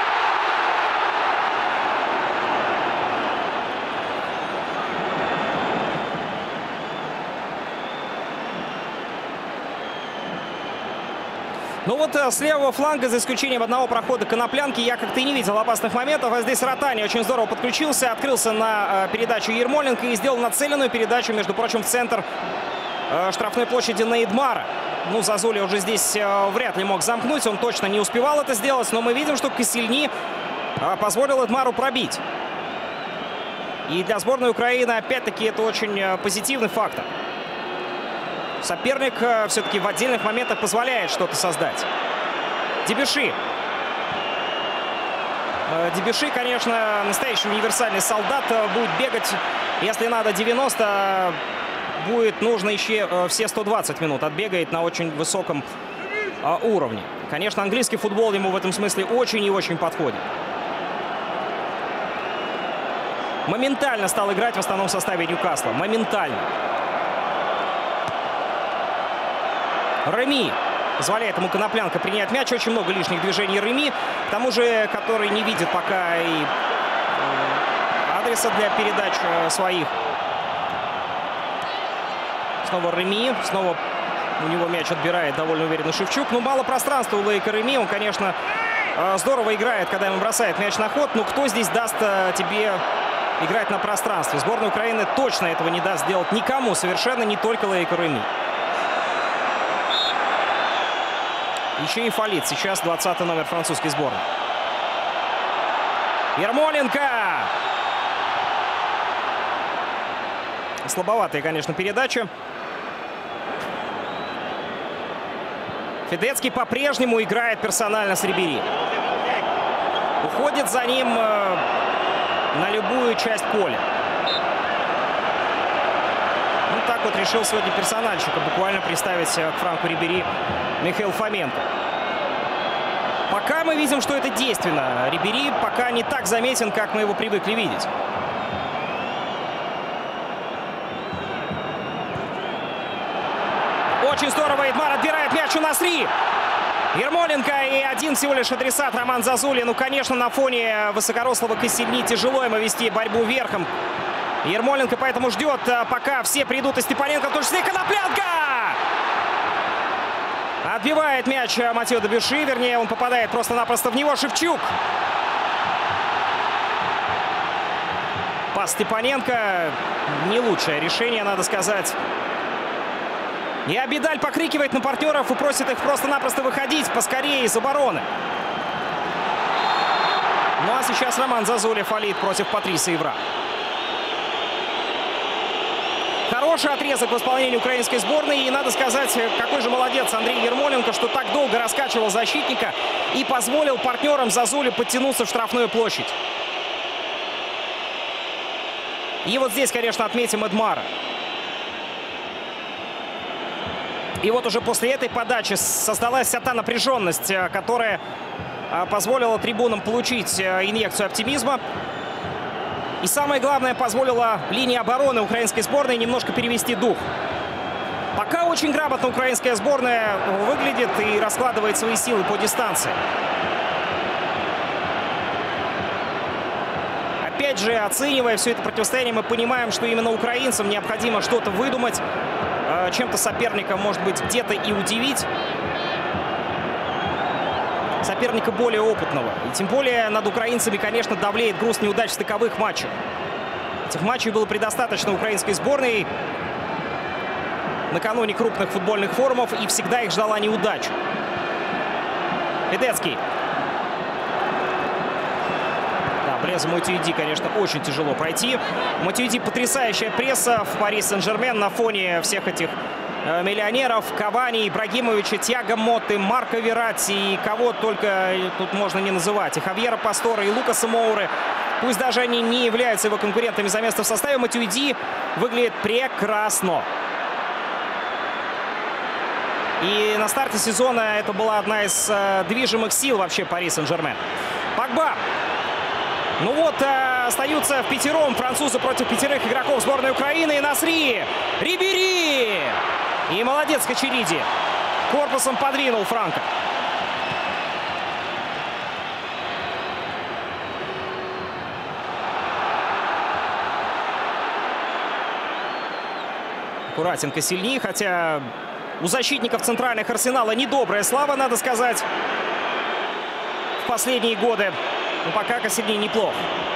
Ну вот с левого фланга, за исключением одного прохода Коноплянки, я как-то и не видел опасных моментов. А здесь Ротани очень здорово подключился, открылся на передачу Ермоленко и сделал нацеленную передачу, между прочим, в центр штрафной площади на Эдмара. Ну, Зазули уже здесь э, вряд ли мог замкнуть. Он точно не успевал это сделать. Но мы видим, что Косельни э, позволил Эдмару пробить. И для сборной Украины, опять-таки, это очень э, позитивный фактор. Соперник э, все-таки в отдельных моментах позволяет что-то создать. Дебюши. Э, Дебюши, конечно, настоящий универсальный солдат. Э, будет бегать, если надо, девяносто. Будет нужно еще э, все сто двадцать минут. Отбегает на очень высоком э, уровне. Конечно, английский футбол ему в этом смысле очень и очень подходит. Моментально стал играть в основном составе Ньюкасла. Моментально. Реми позволяет ему Коноплянка принять мяч. Очень много лишних движений Реми. К тому же, который не видит пока и э, адреса для передач э, своих. Снова Реми. Снова у него мяч отбирает довольно уверенно Шевчук. Но мало пространства у Лоика Реми. Он, конечно, здорово играет, когда ему бросает мяч на ход. Но кто здесь даст тебе играть на пространстве? Сборная Украины точно этого не даст сделать никому. Совершенно не только Лоику Реми. Еще и фалит сейчас двадцатый номер французской сборной. Ермоленко! Слабоватая, конечно, передача. Федецкий по-прежнему играет персонально с Рибери. Уходит за ним э, на любую часть поля. Ну, так вот решил сегодня персональщика буквально приставить к Франку Рибери Михаил Фоменко. Пока мы видим, что это действенно. Рибери пока не так заметен, как мы его привыкли видеть. Очень здорово Эдмар отбирает мяч у Насри. Ермоленко и один всего лишь адресат Роман Зазули. Ну, конечно, на фоне высокорослого Косельни тяжело ему вести борьбу верхом. Ермоленко поэтому ждет, пока все придут. И Степаненко, в том числе и Коноплянка! Отбивает мяч Матео Дебюши. Вернее, он попадает просто-напросто в него. Шевчук. Пас Степаненко. Не лучшее решение, надо сказать. И Абидаль покрикивает на партнеров и просит их просто-напросто выходить поскорее из обороны. Ну а сейчас Роман Зазули фалит против Патриса Ивра. Хороший отрезок в исполнении украинской сборной. И надо сказать, какой же молодец Андрей Ермоленко, что так долго раскачивал защитника и позволил партнерам Зазули подтянуться в штрафную площадь. И вот здесь, конечно, отметим Эдмара. И вот уже после этой подачи создалась вся та напряженность, которая позволила трибунам получить инъекцию оптимизма. И самое главное, позволила линии обороны украинской сборной немножко перевести дух. Пока очень грамотно украинская сборная выглядит и раскладывает свои силы по дистанции. Опять же, оценивая все это противостояние, мы понимаем, что именно украинцам необходимо что-то выдумать, чем-то соперника, может быть, где-то и удивить. Соперника более опытного. И тем более над украинцами, конечно, давлеет груз неудач в стыковых матчах. Этих матчей было предостаточно украинской сборной накануне крупных футбольных форумов, и всегда их ждала неудача. Федецкий. Да, Блезу Матюиди, конечно, очень тяжело пройти. Матюиди потрясающая пресса в Пари Сен-Жермен на фоне всех этих э, миллионеров. Кавани, Ибрагимовича, Тиаго Мотты, Марко Вератти, и кого только тут можно не называть. И Хавьера Пастора, и Лукаса Моуры. Пусть даже они не являются его конкурентами за место в составе, Матюиди выглядит прекрасно. И на старте сезона это была одна из э, движимых сил вообще Пари Сен-Жермен. Погба. Ну вот, э, остаются в пятером французы против пятерых игроков сборной Украины. И Насри, Рибери. И молодец Хачериди. Корпусом подвинул Франко. Аккуратенько сильнее, хотя у защитников центральных Арсенала недобрая слава, надо сказать, в последние годы. Но пока Косильни неплох.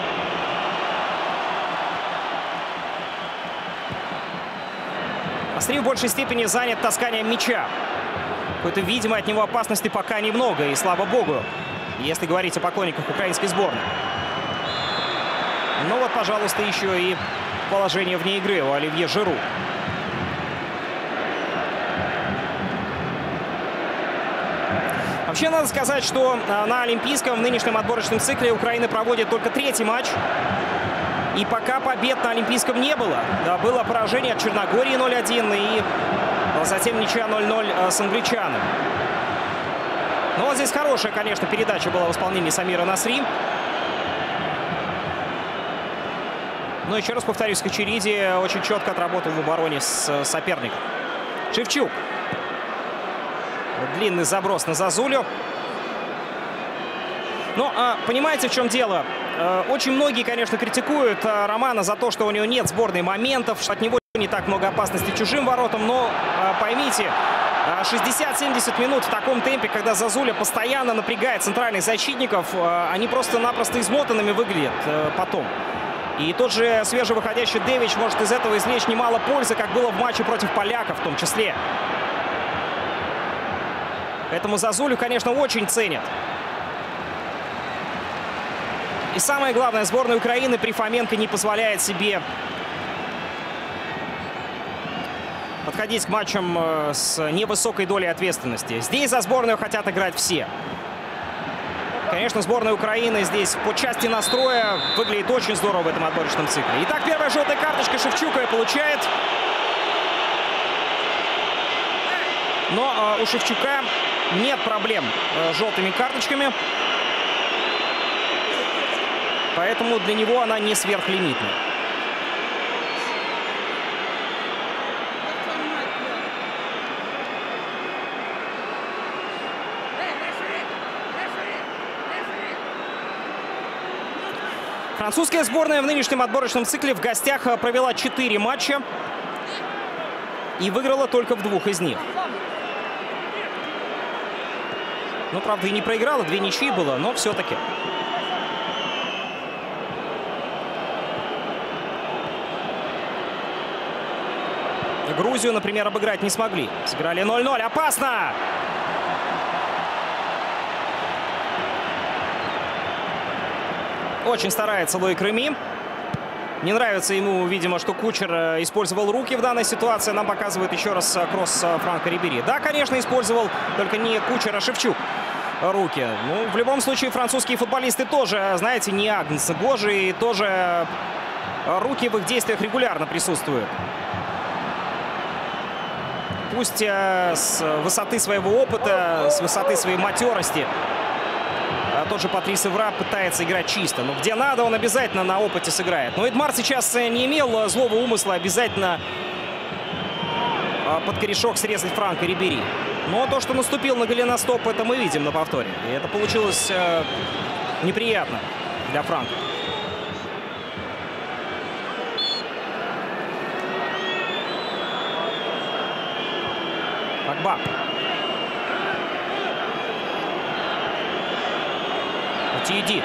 Насри в большей степени занят тасканием мяча. Какой-то видимой от него опасности пока немного, и слава богу, если говорить о поклонниках украинской сборной. Ну вот, пожалуйста, еще и положение вне игры у Оливье Жиру. Вообще, надо сказать, что на Олимпийском в нынешнем отборочном цикле Украина проводит только третий матч. И пока побед на Олимпийском не было. Да, было поражение от Черногории ноль один и затем ничья ноль ноль с англичанами. Но вот здесь хорошая, конечно, передача была в исполнении Самира Насри. Но еще раз повторюсь, Хачериди очень четко отработал в обороне с соперником. Шевчук. Длинный заброс на Зазулю. Но а, понимаете, в чем дело? А, очень многие, конечно, критикуют а, Романа за то, что у него нет сборной моментов, что от него не так много опасности чужим воротам. Но а, поймите, шестьдесят-семьдесят минут в таком темпе, когда Зазуля постоянно напрягает центральных защитников, а, они просто-напросто измотанными выглядят а, потом. И тот же свежевыходящий Дэвич может из этого извлечь немало пользы, как было в матче против поляков в том числе. Поэтому Зазулю, конечно, очень ценят. И самое главное, сборная Украины при Фоменко не позволяет себе подходить к матчам с невысокой долей ответственности. Здесь за сборную хотят играть все. Конечно, сборная Украины здесь по части настроя выглядит очень здорово в этом отборочном цикле. Итак, первая желтая карточка Шевчука получает. Но э, у Шевчука нет проблем э, с желтыми карточками. Поэтому для него она не сверхлимитная. Французская сборная в нынешнем отборочном цикле в гостях провела четыре матча и выиграла только в двух из них. Ну, правда, и не проиграла, две ничьи было, но все-таки. Грузию, например, обыграть не смогли. Сыграли ноль ноль. Опасно! Очень старается Лоик Реми. Не нравится ему, видимо, что Кучер использовал руки в данной ситуации. Нам показывает еще раз кросс Франко Рибери. Да, конечно, использовал, только не Кучер, а Шевчук руки. Ну, в любом случае, французские футболисты тоже, знаете, не агнцы божии. И тоже руки в их действиях регулярно присутствуют. пусть с высоты своего опыта, с высоты своей матерости, тот же Патрис Эвра пытается играть чисто. Но где надо, он обязательно на опыте сыграет. Но Эдмар сейчас не имел злого умысла обязательно под корешок срезать Франка Рибери. Но то, что наступил на голеностоп, это мы видим на повторе. И это получилось э, неприятно для Франка. Погба. Тиди.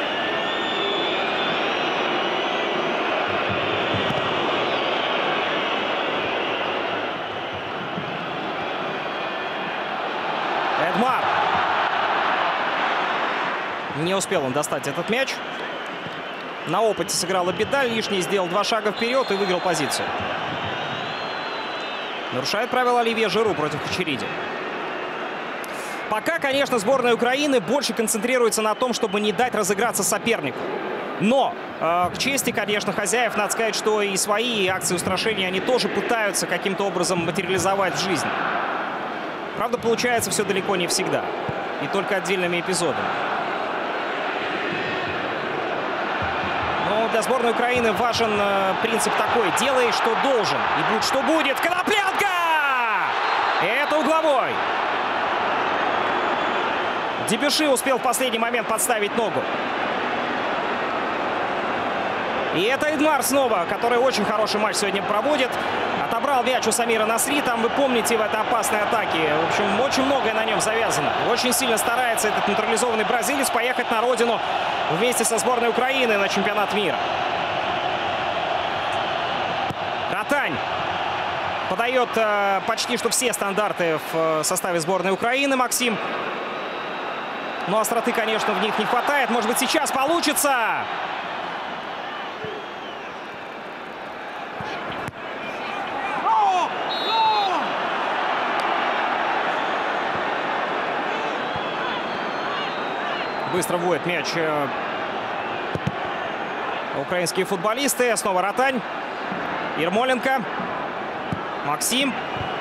Эдмар. Не успел он достать этот мяч. На опыте сыграла беда. Лишний сделал два шага вперед и выиграл позицию. Нарушает правила Оливье Жиру против Хачериди. Пока, конечно, сборная Украины больше концентрируется на том, чтобы не дать разыграться сопернику. Но, э, к чести, конечно, хозяев, надо сказать, что и свои акции устрашения они тоже пытаются каким-то образом материализовать в жизни. Правда, получается все далеко не всегда. И только отдельными эпизодами. Но для сборной Украины важен э, принцип такой. Делай, что должен. И будь, что будет. Коноплянка! Это угловой. Дебюши успел в последний момент подставить ногу. И это Эдмар снова, который очень хороший матч сегодня проводит. Отобрал мяч у Самира Насри. Там, вы помните, в этой опасной атаке. В общем, очень многое на нем завязано. Очень сильно старается этот натурализованный бразилец поехать на родину вместе со сборной Украины на чемпионат мира. Ротань подает э, почти что все стандарты в э, составе сборной Украины, Максим. Но остроты, конечно, в них не хватает. Может быть, сейчас получится. Быстро вводит мяч украинские футболисты. Снова Ротань. Ермоленко. Максим.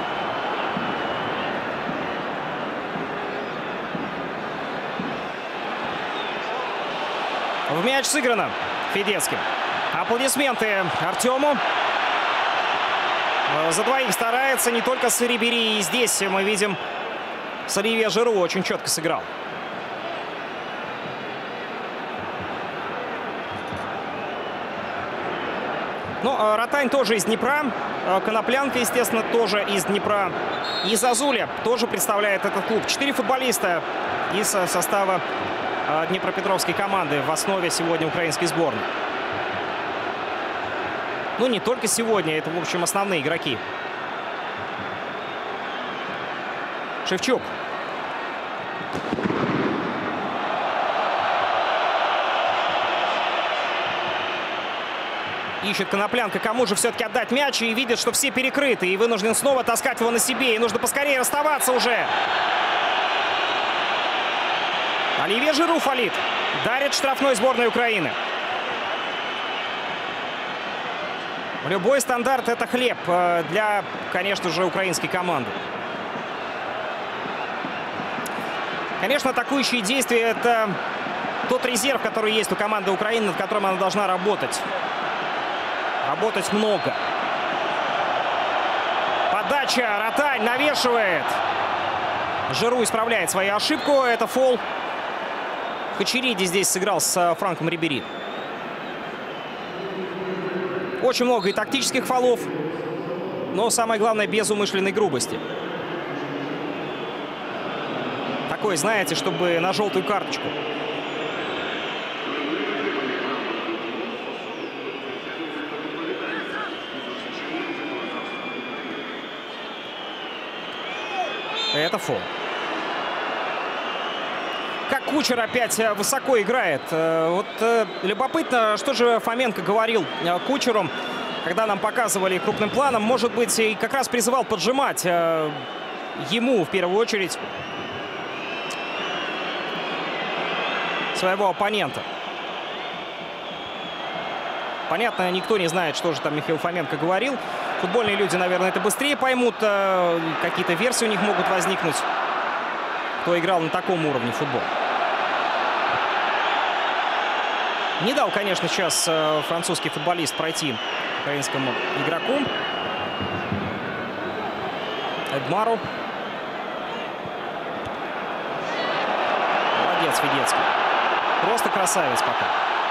В мяч сыграно Федецким. Аплодисменты Артему. За двоих старается не только с Рибери. И здесь мы видим, с Оливье Жиру очень четко сыграл. Ну, Ротань тоже из Днепра. Коноплянка, естественно, тоже из Днепра. И Зазуля тоже представляет этот клуб. Четыре футболиста из состава днепропетровской команды в основе сегодня украинской сборной. Ну, не только сегодня. Это, в общем, основные игроки. Шевчук. Ищет Коноплянка, кому же все-таки отдать мяч, и видит, что все перекрыты, и вынужден снова таскать его на себе. И нужно поскорее расставаться уже. Оливье Жиру фалит. Дарит штрафной сборной Украины. Любой стандарт — это хлеб для, конечно же, украинской команды. Конечно, атакующие действия — это тот резерв, который есть у команды Украины, над которым она должна работать. Работать много. Подача. Ротань навешивает. Жиру исправляет свою ошибку. Это фол. Хачериди здесь сыграл с Франком Рибери. Очень много и тактических фолов. Но самое главное, без умышленной грубости. Такой, знаете, чтобы на желтую карточку. Это фол. Как Кучер опять высоко играет. Вот любопытно, что же Фоменко говорил Кучеру, когда нам показывали крупным планом. Может быть, и как раз призывал поджимать ему в первую очередь своего оппонента. Понятно, никто не знает, что же там Михаил Фоменко говорил. Футбольные люди, наверное, это быстрее поймут. Какие-то версии у них могут возникнуть, кто играл на таком уровне футбол. Не дал, конечно, сейчас французский футболист пройти украинскому игроку. Эдмару. Молодец, Федецкий. Просто красавец пока.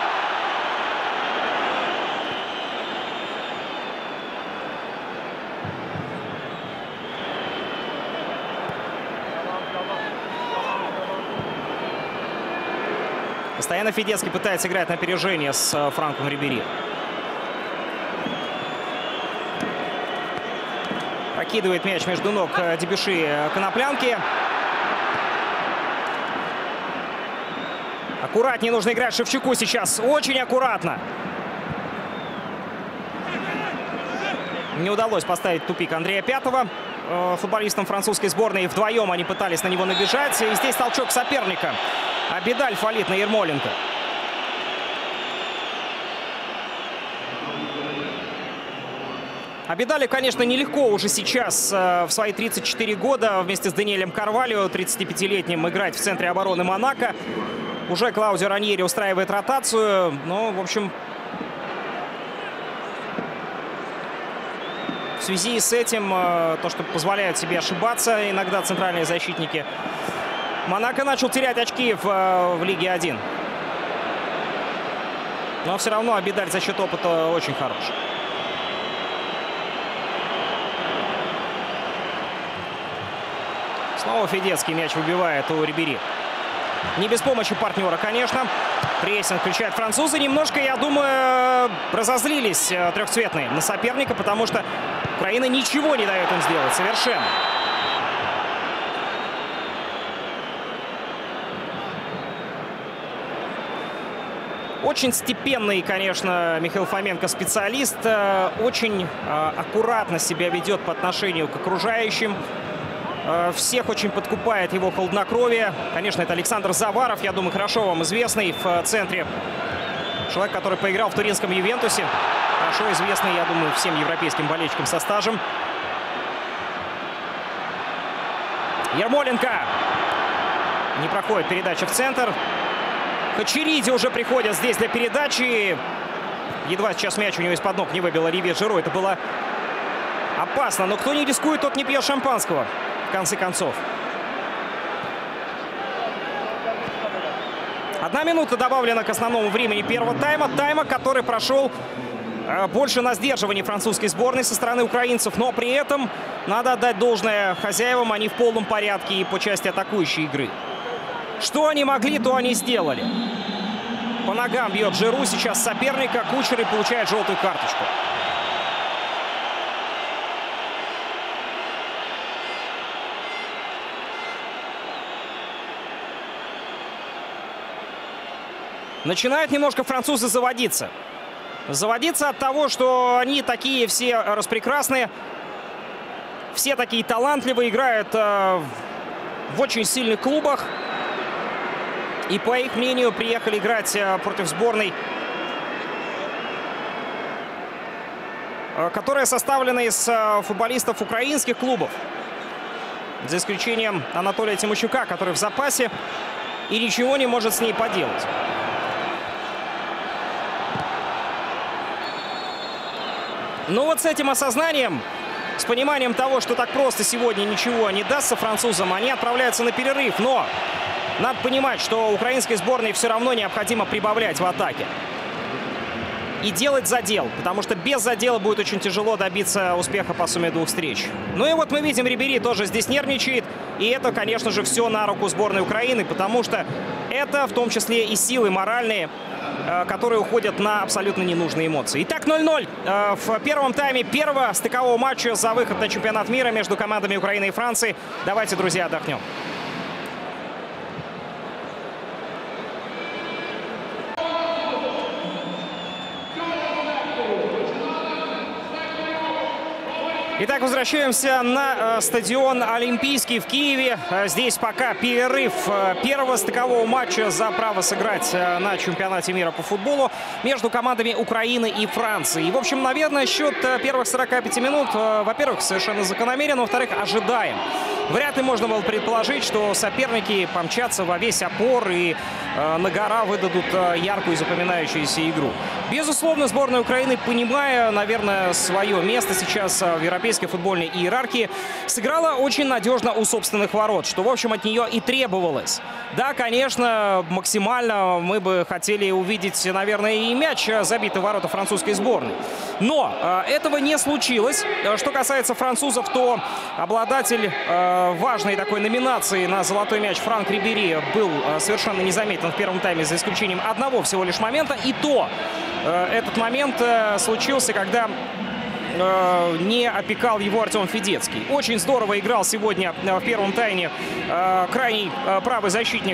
Постоянно Федецкий пытается играть на опережение с Франком Рибери. Прокидывает мяч между ног Дебюши Коноплянки. Аккуратнее нужно играть Шевчуку сейчас. Очень аккуратно. Не удалось поставить тупик Андрея Пятого футболистам французской сборной. Вдвоем они пытались на него набежать. И здесь толчок соперника. Абидаль фалит на Ермоленко. Абидалю, конечно, нелегко уже сейчас в свои тридцать четыре года вместе с Даниэлем Карвальо, тридцатипятилетним, играть в центре обороны Монако. Уже Клаудио Раньери устраивает ротацию. Но, в общем, в связи с этим, то, что позволяют себе ошибаться иногда центральные защитники, Монако начал терять очки в, в Лиге один. Но все равно Абидаль за счет опыта очень хорош. Снова Федецкий мяч выбивает у Рибери. Не без помощи партнера, конечно. Прессинг включает французы. Немножко, я думаю, разозлились трехцветные на соперника, потому что Украина ничего не дает им сделать совершенно. Очень степенный, конечно, Михаил Фоменко специалист. Очень аккуратно себя ведет по отношению к окружающим. Всех очень подкупает его хладнокровие. Конечно, это Александр Заваров, я думаю, хорошо вам известный в центре. Человек, который поиграл в туринском Ювентусе. Хорошо известный, я думаю, всем европейским болельщикам со стажем. Ермоленко. Не проходит передача в центр. Хачериди уже приходят здесь для передачи. Едва сейчас мяч у него из-под ног не выбил Оливье Жиру. Это было опасно. Но кто не рискует, тот не пьет шампанского. В конце концов. Одна минута добавлена к основному времени первого тайма. Тайма, который прошел больше на сдерживании французской сборной со стороны украинцев. Но при этом надо отдать должное хозяевам. Они в полном порядке и по части атакующей игры. Что они могли, то они сделали. По ногам бьет Жиру сейчас соперника. Кучер и получает желтую карточку. Начинают немножко французы заводиться. Заводиться от того, что они такие все распрекрасные. Все такие талантливые, играют э, в очень сильных клубах. И, по их мнению, приехали играть э, против сборной, э, которая составлена из э, футболистов украинских клубов. За исключением Анатолия Тимощука, который в запасе и ничего не может с ней поделать. Ну вот с этим осознанием, с пониманием того, что так просто сегодня ничего не дастся французам, они отправляются на перерыв. Но надо понимать, что украинской сборной все равно необходимо прибавлять в атаке. И делать задел, потому что без задела будет очень тяжело добиться успеха по сумме двух встреч. Ну и вот мы видим, Рибери тоже здесь нервничает. И это, конечно же, все на руку сборной Украины, потому что это в том числе и силы моральные, которые уходят на абсолютно ненужные эмоции. Итак, ноль ноль в первом тайме первого стыкового матча за выход на чемпионат мира между командами Украины и Франции. Давайте, друзья, отдохнем. Итак, возвращаемся на э, стадион Олимпийский в Киеве. Э, здесь пока перерыв э, первого стыкового матча за право сыграть э, на чемпионате мира по футболу между командами Украины и Франции. И, в общем, наверное, счет э, первых сорока пяти минут, э, во-первых, совершенно закономерен, во-вторых, ожидаем. Вряд ли можно было предположить, что соперники помчатся во весь опор и э, на гора выдадут э, яркую и запоминающуюся игру. Безусловно, сборная Украины, понимая, наверное, свое место сейчас в европейской футбольной иерархии, сыграла очень надежно у собственных ворот, что, в общем, от нее и требовалось. Да, конечно, максимально мы бы хотели увидеть, наверное, и мяч, забитый в ворота французской сборной. Но э, этого не случилось. Что касается французов, то обладатель э, важной такой номинации на золотой мяч Франк Рибери был э, совершенно незаметен в первом тайме, за исключением одного всего лишь момента. И то э, этот момент э, случился, когда э, не опекал его Артем Федецкий. Очень здорово играл сегодня э, в первом тайме э, крайний э, правый защитник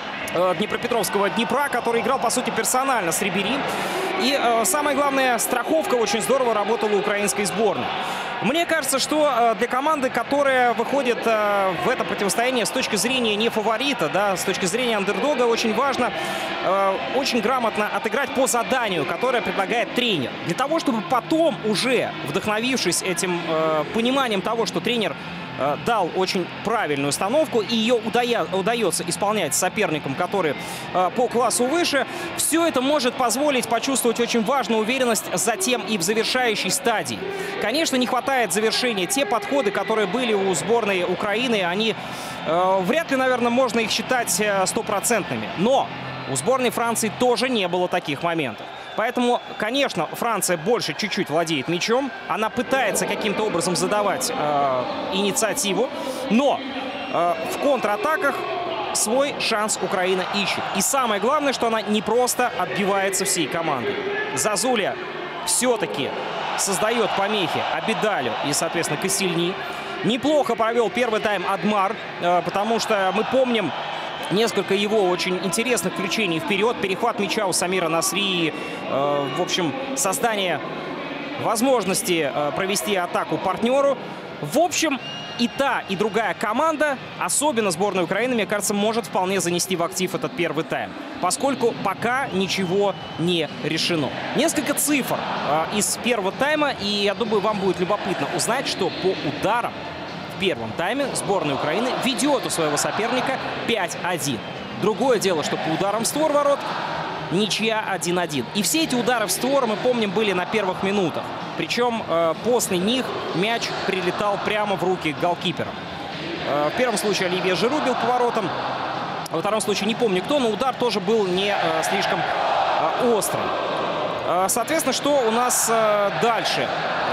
э, Днепропетровского Днепра, который играл, по сути, персонально с Рибери. И э, самое главное, страховка очень здорово работала у украинской сборной. Мне кажется, что э, для команды, которая выходит э, в это противостояние с точки зрения не фаворита, да, с точки зрения андердога, очень важно э, очень грамотно отыграть по заданию, которое предлагает тренер. Для того, чтобы потом уже, вдохновившись этим э, пониманием того, что тренер дал очень правильную установку, и ее удая, удается исполнять с соперником, который э, по классу выше, все это может позволить почувствовать очень важную уверенность затем и в завершающей стадии. Конечно, не хватает завершения. Те подходы, которые были у сборной Украины, они э, вряд ли, наверное, можно их считать стопроцентными. Но у сборной Франции тоже не было таких моментов. Поэтому, конечно, Франция больше чуть-чуть владеет мячом. Она пытается каким-то образом задавать э, инициативу. Но э, в контратаках свой шанс Украина ищет. И самое главное, что она не просто отбивается всей командой. Зазуля все-таки создает помехи Абидалю и, соответственно, Косильни. Неплохо провел первый тайм Адмар, э, потому что мы помним несколько его очень интересных включений вперед. Перехват мяча у Самира Насри. Э, в общем, создание возможности э, провести атаку партнеру. В общем, и та, и другая команда, особенно сборная Украины, мне кажется, может вполне занести в актив этот первый тайм. Поскольку пока ничего не решено. Несколько цифр э, из первого тайма. И я думаю, вам будет любопытно узнать, что по ударам в первом тайме сборная Украины ведет у своего соперника пять один. Другое дело, что по ударам в створ ворот ничья один один. И все эти удары в створ, мы помним, были на первых минутах. Причем э, после них мяч прилетал прямо в руки голкиперам. Э, в первом случае Оливье Жиру бил по воротам. Во втором случае не помню кто, но удар тоже был не э, слишком э, острым. Э, соответственно, что у нас э, дальше?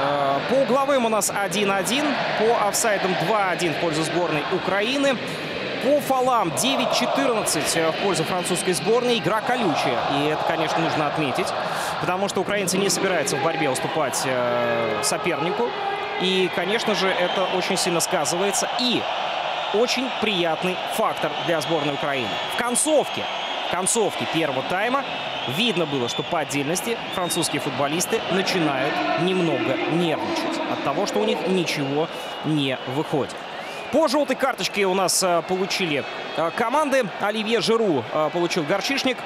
По угловым у нас один один, по офсайдам два один в пользу сборной Украины. По фолам девять четырнадцать в пользу французской сборной. Игра колючая, и это, конечно, нужно отметить, потому что украинцы не собираются в борьбе уступать э, сопернику. И, конечно же, это очень сильно сказывается. И очень приятный фактор для сборной Украины. В концовке, в концовке первого тайма видно было, что по отдельности французские футболисты начинают немного нервничать от того, что у них ничего не выходит. По желтой карточке у нас э, получили э, команды. Оливье Жиру э, получил горчишник.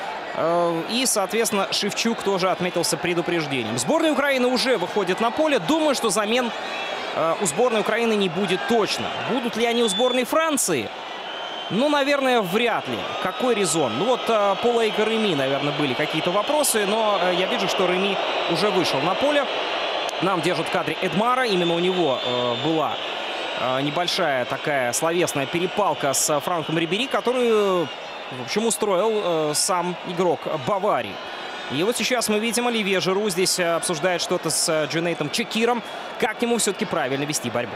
Э, и, соответственно, Шевчук тоже отметился предупреждением. Сборная Украины уже выходит на поле. Думаю, что замен э, у сборной Украины не будет точно. Будут ли они у сборной Франции? Ну, наверное, вряд ли. Какой резон? Ну, вот э, по Лейка Реми, наверное, были какие-то вопросы, но э, я вижу, что Реми уже вышел на поле. Нам держат в кадре Эдмара. Именно у него э, была э, небольшая такая словесная перепалка с Франком Рибери, которую, в общем, устроил э, сам игрок Баварии. И вот сейчас мы видим, Оливье Жиру здесь обсуждает что-то с Дженейтом Чекиром. Как ему все-таки правильно вести борьбу.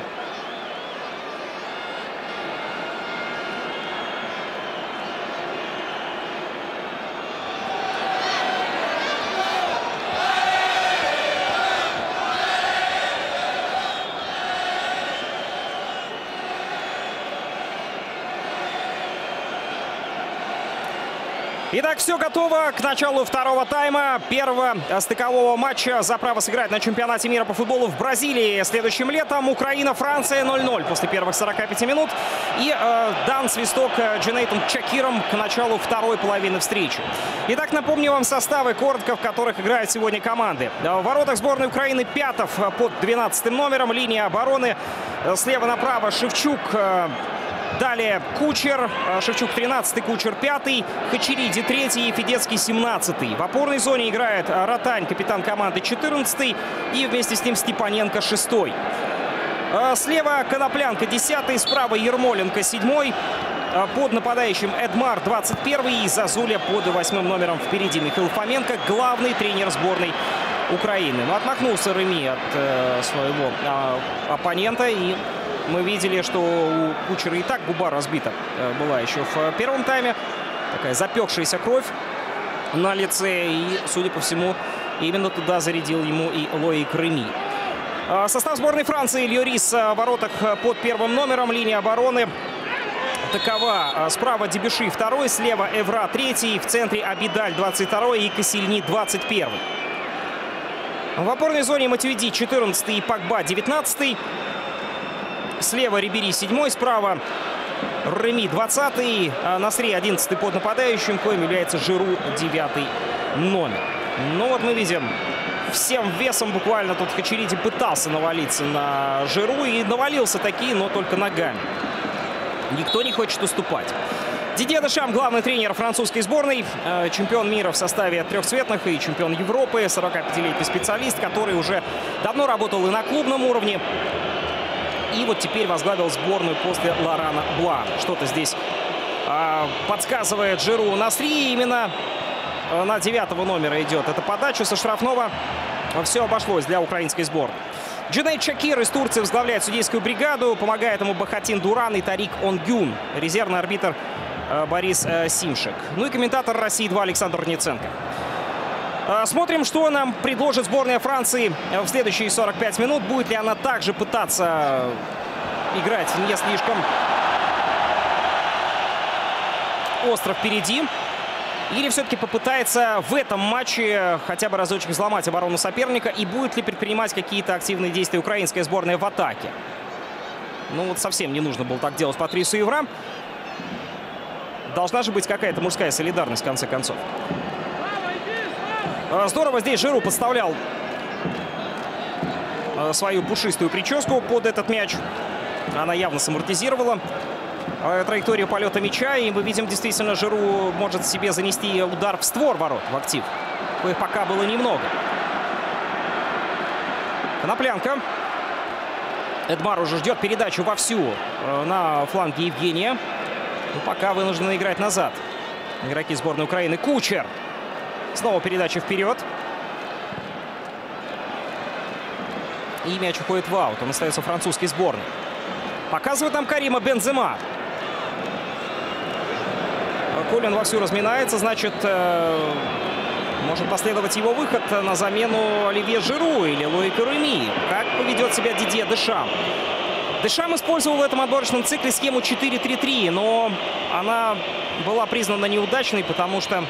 Итак, все готово к началу второго тайма. Первого стыкового матча за право сыграть на чемпионате мира по футболу в Бразилии следующим летом. Украина-Франция ноль ноль после первых сорока пяти минут. И э, дан свисток Дженейтом Чакиром к началу второй половины встречи. Итак, напомню вам составы коротко, в которых играют сегодня команды. В воротах сборной Украины Пятов под двенадцатым номером. Линия обороны слева направо Шевчук. Далее Кучер, Шевчук тринадцатый, Кучер пятый, Хачериди третий и Федецкий семнадцатый. В опорной зоне играет Ротань, капитан команды четырнадцатый, и вместе с ним Степаненко шестой. Слева Коноплянка десятый, справа Ермоленко седьмой. Под нападающим Эдмар двадцать первый и Зазуля под восьмым номером впереди. Михаил Фоменко, главный тренер сборной Украины. Но отмахнулся Реми от э, своего э, оппонента, и мы видели, что у Кучера и так губа разбита была еще в первом тайме. Такая запекшаяся кровь на лице. И, судя по всему, именно туда зарядил ему и Лоик Реми. Состав сборной Франции: Льорис в воротах под первым номером. Линия обороны такова: справа Дебиши второй, слева Эвра третий, в центре Абидаль двадцать второй и Косильни двадцать первый. В опорной зоне Матюиди четырнадцатый и Погба девятнадцатый. Слева Рибери седьмой, справа Реми двадцатый, а Насри одиннадцатый под нападающим, коим является Жиру девятый номер. Ну вот мы видим, всем весом буквально тут Хачериди пытался навалиться на Жиру и навалился таки, но только ногами. Никто не хочет уступать. Дидье Дешам, главный тренер французской сборной, чемпион мира в составе трехцветных и чемпион Европы, сорокапятилетний специалист, который уже давно работал и на клубном уровне. И вот теперь возглавил сборную после Лорана Блана. Что-то здесь э, подсказывает Жиру Насри. Именно э, на девятого номера идет эта подача со штрафного. Все обошлось для украинской сборной. Дженейт Чакир из Турции возглавляет судейскую бригаду. Помогает ему Бахатин Дуран и Тарик Онгюн. Резервный арбитр э, Борис э, Симшек. Ну и комментатор России два Александр Ниценко. Смотрим, что нам предложит сборная Франции в следующие сорок пять минут. Будет ли она также пытаться играть не слишком остро впереди? Или все-таки попытается в этом матче хотя бы разочек взломать оборону соперника? И будет ли предпринимать какие-то активные действия украинская сборная в атаке? Ну вот совсем не нужно было так делать Патрису Эвра. Должна же быть какая-то мужская солидарность в конце концов. Здорово здесь Жиру подставлял свою пушистую прическу под этот мяч. Она явно самортизировала траекторию полета мяча. И мы видим, действительно, Жиру может себе занести удар в створ ворот в актив. Их пока было немного. Коноплянка. Эдмар уже ждет передачу вовсю на фланге Евгения. Но пока вынуждены играть назад игроки сборной Украины. Кучер. Снова передача вперед. И мяч уходит в аут. Он остается в французской сборной. Показывает нам Карима Бензема. Колин вовсю разминается. Значит, может последовать его выход на замену Оливье Жиру или Лоику Реми. Как поведет себя Дидье Дешам? Дешам использовал в этом отборочном цикле схему четыре три три. Но она была признана неудачной, потому что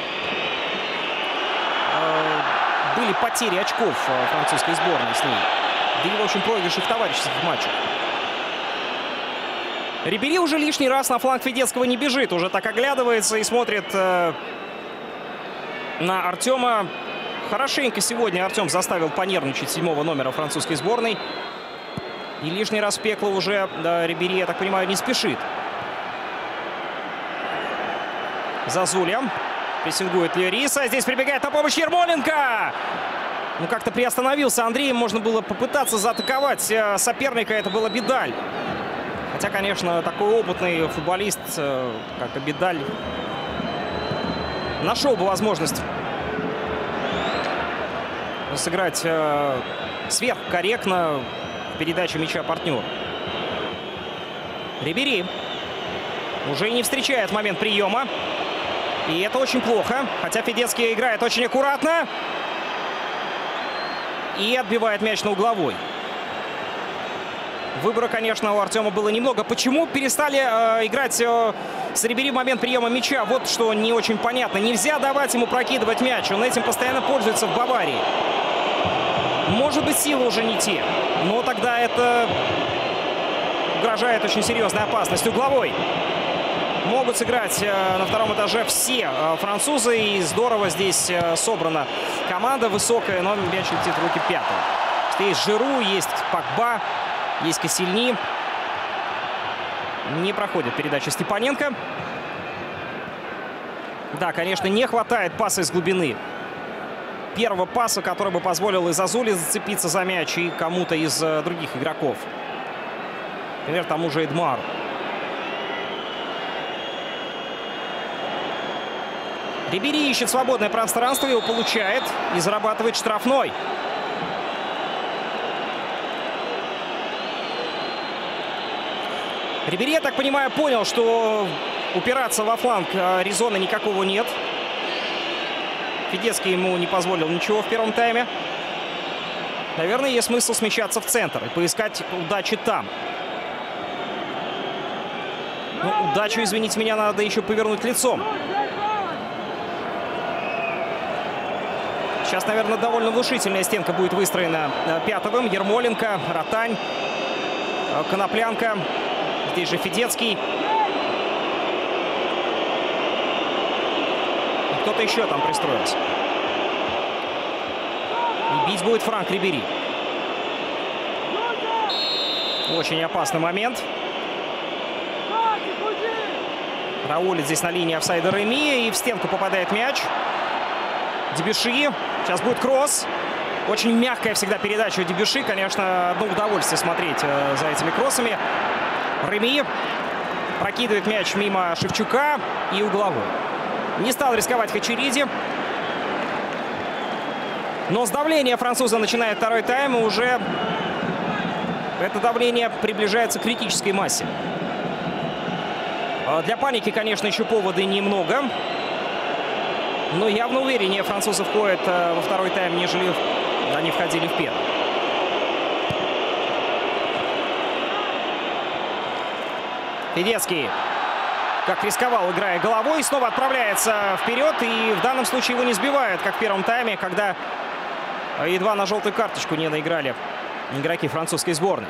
были потери очков французской сборной с ней. Да и, в общем, проигрыши в товарищеских матчах. Рибери уже лишний раз на фланг Федецкого не бежит. Уже так оглядывается и смотрит э, на Артема. Хорошенько сегодня Артем заставил понервничать седьмого номера французской сборной. И лишний раз в пекло уже да, Рибери, я так понимаю, не спешит. Зазуля. Прессингует Льориса. Здесь прибегает на помощь Ермоленко. Ну, как-то приостановился Андрей. Можно было попытаться заатаковать соперника. Это был Абидаль. Хотя, конечно, такой опытный футболист, как Абидаль, нашел бы возможность сыграть сверхкорректно передачу мяча партнеру. Рибери уже не встречает момент приема. И это очень плохо. Хотя Федецкий играет очень аккуратно. И отбивает мяч на угловой. Выбора, конечно, у Артема было немного. Почему перестали э, играть э, с Рибери в момент приема мяча? Вот что не очень понятно. Нельзя давать ему прокидывать мяч. Он этим постоянно пользуется в Баварии. Может быть, силы уже не те. Но тогда это угрожает очень серьезной опасностью. Угловой. Могут сыграть э, на втором этаже все э, французы. И здорово здесь э, собрана команда высокая, но мяч летит в руки пятого. Есть Жиру, есть Погба, есть Косильни. Не проходит передача Степаненко. Да, конечно, не хватает паса из глубины. Первого паса, который бы позволил и Зазуле зацепиться за мяч, и кому-то из э, других игроков. Например, тому же Эдмару. Рибери ищет свободное пространство, его получает и зарабатывает штрафной. Рибери, я так понимаю, понял, что упираться во фланг резона никакого нет. Федецкий ему не позволил ничего в первом тайме. Наверное, есть смысл смещаться в центр и поискать удачи там. Ну, удачу, извините меня, надо еще повернуть лицом. Сейчас, наверное, довольно внушительная стенка будет выстроена Пятовым. Ермоленко, Ротань, Коноплянка. Здесь же Федецкий. Кто-то еще там пристроился. И бить будет Франк Рибери. Очень опасный момент. Раулит здесь на линии офсайда Реми. И в стенку попадает мяч. Дебюши. Сейчас будет кросс. Очень мягкая всегда передача у Дебюши. Конечно, одно удовольствие смотреть э, за этими кроссами. Реми прокидывает мяч мимо Шевчука и угловой. Не стал рисковать Хачериди. Но с давления француза начинает второй тайм. И уже это давление приближается к критической массе. Для паники, конечно, еще поводы немного. Но явно увереннее французы входят во второй тайм, нежели они входили в первый. Федецкий, как рисковал, играя головой, снова отправляется вперед. И в данном случае его не сбивают, как в первом тайме, когда едва на желтую карточку не наиграли игроки французской сборной.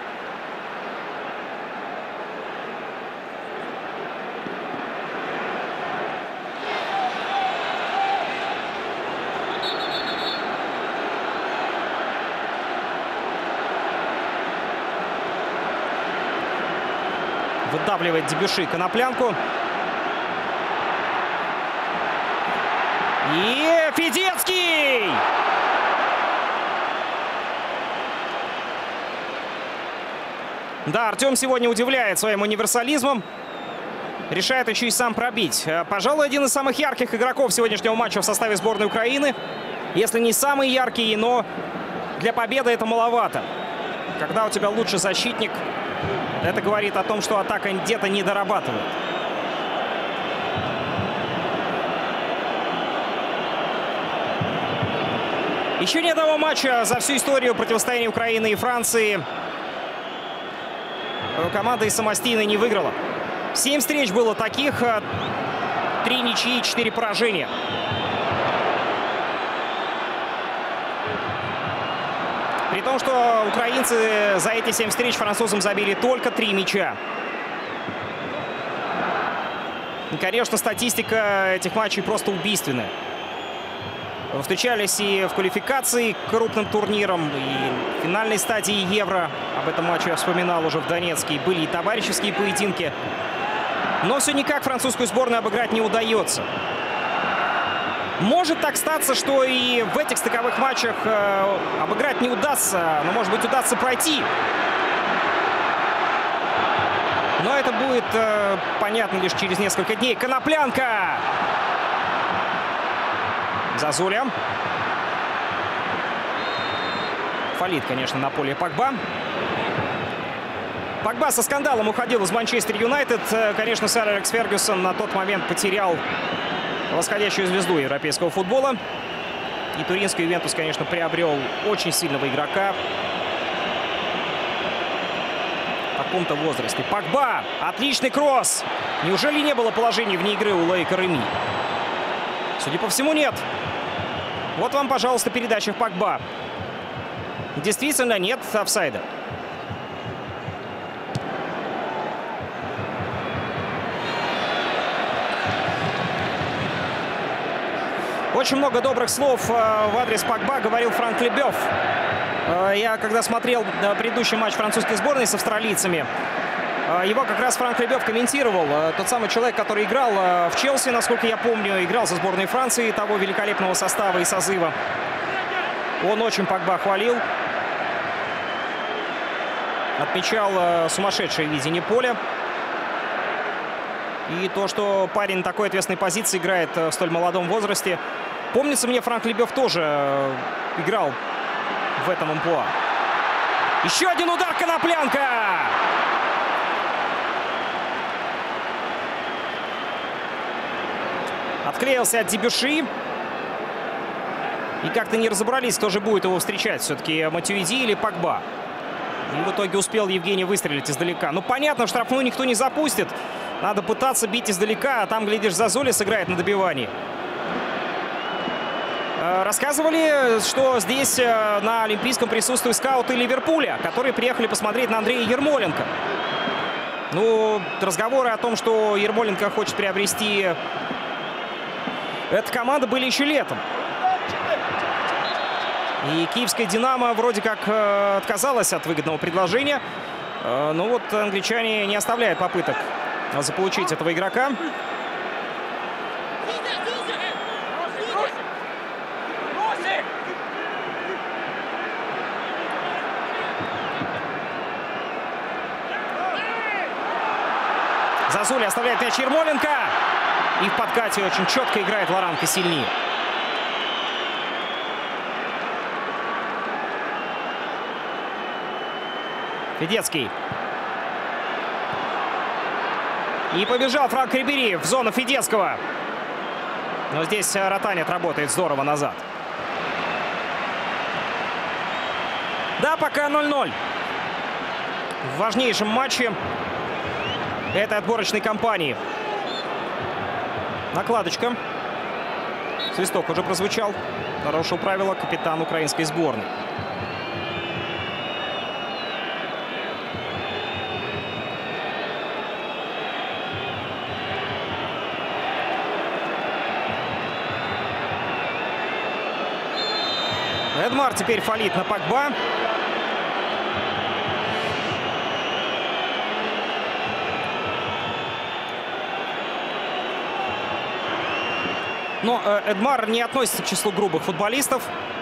Выдавливает Дебюши Коноплянку. И Федецкий! Да, Артем сегодня удивляет своим универсализмом. Решает еще и сам пробить. Пожалуй, один из самых ярких игроков сегодняшнего матча в составе сборной Украины. Если не самый яркий, но для победы это маловато. Когда у тебя лучший защитник, это говорит о том, что атака где-то не дорабатывает. Еще ни одного матча за всю историю противостояния Украины и Франции команда из Самостийной не выиграла. Семь встреч было таких, три ничьи, четыре поражения. При том, что украинцы за эти семь встреч французам забили только три мяча. И, конечно, статистика этих матчей просто убийственная. Встречались и в квалификации к крупным турнирам, и в финальной стадии Евро. Об этом матче я вспоминал уже в Донецке. Были и товарищеские поединки. Но все никак французскую сборную обыграть не удается. Может так статься, что и в этих стыковых матчах э, обыграть не удастся, но, может быть, удастся пройти. Но это будет э, понятно лишь через несколько дней. Коноплянка! Зазуля. Фалит, конечно, на поле Погба. Погба со скандалом уходил из Манчестер Юнайтед. Конечно, сэр Алекс Фергюсон на тот момент потерял восходящую звезду европейского футбола. И туринский Ювентус, конечно, приобрел очень сильного игрока. в таком-то возрасте. Погба! Отличный кросс! Неужели не было положения вне игры у Лоика Реми? Судя по всему, нет. Вот вам, пожалуйста, передача в Погба. Действительно, нет офсайда. Очень много добрых слов в адрес Погба говорил Франк Лебёв. Я, когда смотрел предыдущий матч французской сборной с австралийцами, его как раз Франк Лебёв комментировал. Тот самый человек, который играл в Челси, насколько я помню, играл за сборной Франции того великолепного состава и созыва. Он очень Погба хвалил. Отмечал сумасшедшее видение поля. И то, что парень на такой ответственной позиции играет в столь молодом возрасте. Помнится мне, Франк Лебёв тоже играл в этом амплуа. Еще один удар, Коноплянка! Отклеился от Дебюши. И как-то не разобрались, кто же будет его встречать. Все-таки Матюиди или Погба. И в итоге успел Евгений выстрелить издалека. Ну, понятно, штрафную никто не запустит. Надо пытаться бить издалека, а там, глядишь, Зазули сыграет на добивании. Рассказывали, что здесь на Олимпийском присутствуют скауты Ливерпуля, которые приехали посмотреть на Андрея Ермоленко. Ну, разговоры о том, что Ермоленко хочет приобрести эту команду, были еще летом. И киевская «Динамо» вроде как отказалась от выгодного предложения. Но вот англичане не оставляют попыток заполучить этого игрока. Зазули оставляет мяч Ермоленко. И в подкате очень четко играет Лоран Косильни. Федецкий. И побежал Франк Рибери в зону Федецкого. Но здесь Ротанет работает здорово назад. Да, пока ноль ноль. В важнейшем матче этой отборочной кампании. Накладочка. Свисток уже прозвучал. Нарушил правила капитан украинской сборной. Эдмар теперь фалит на Погба. Но Эдмар не относится к числу грубых футболистов.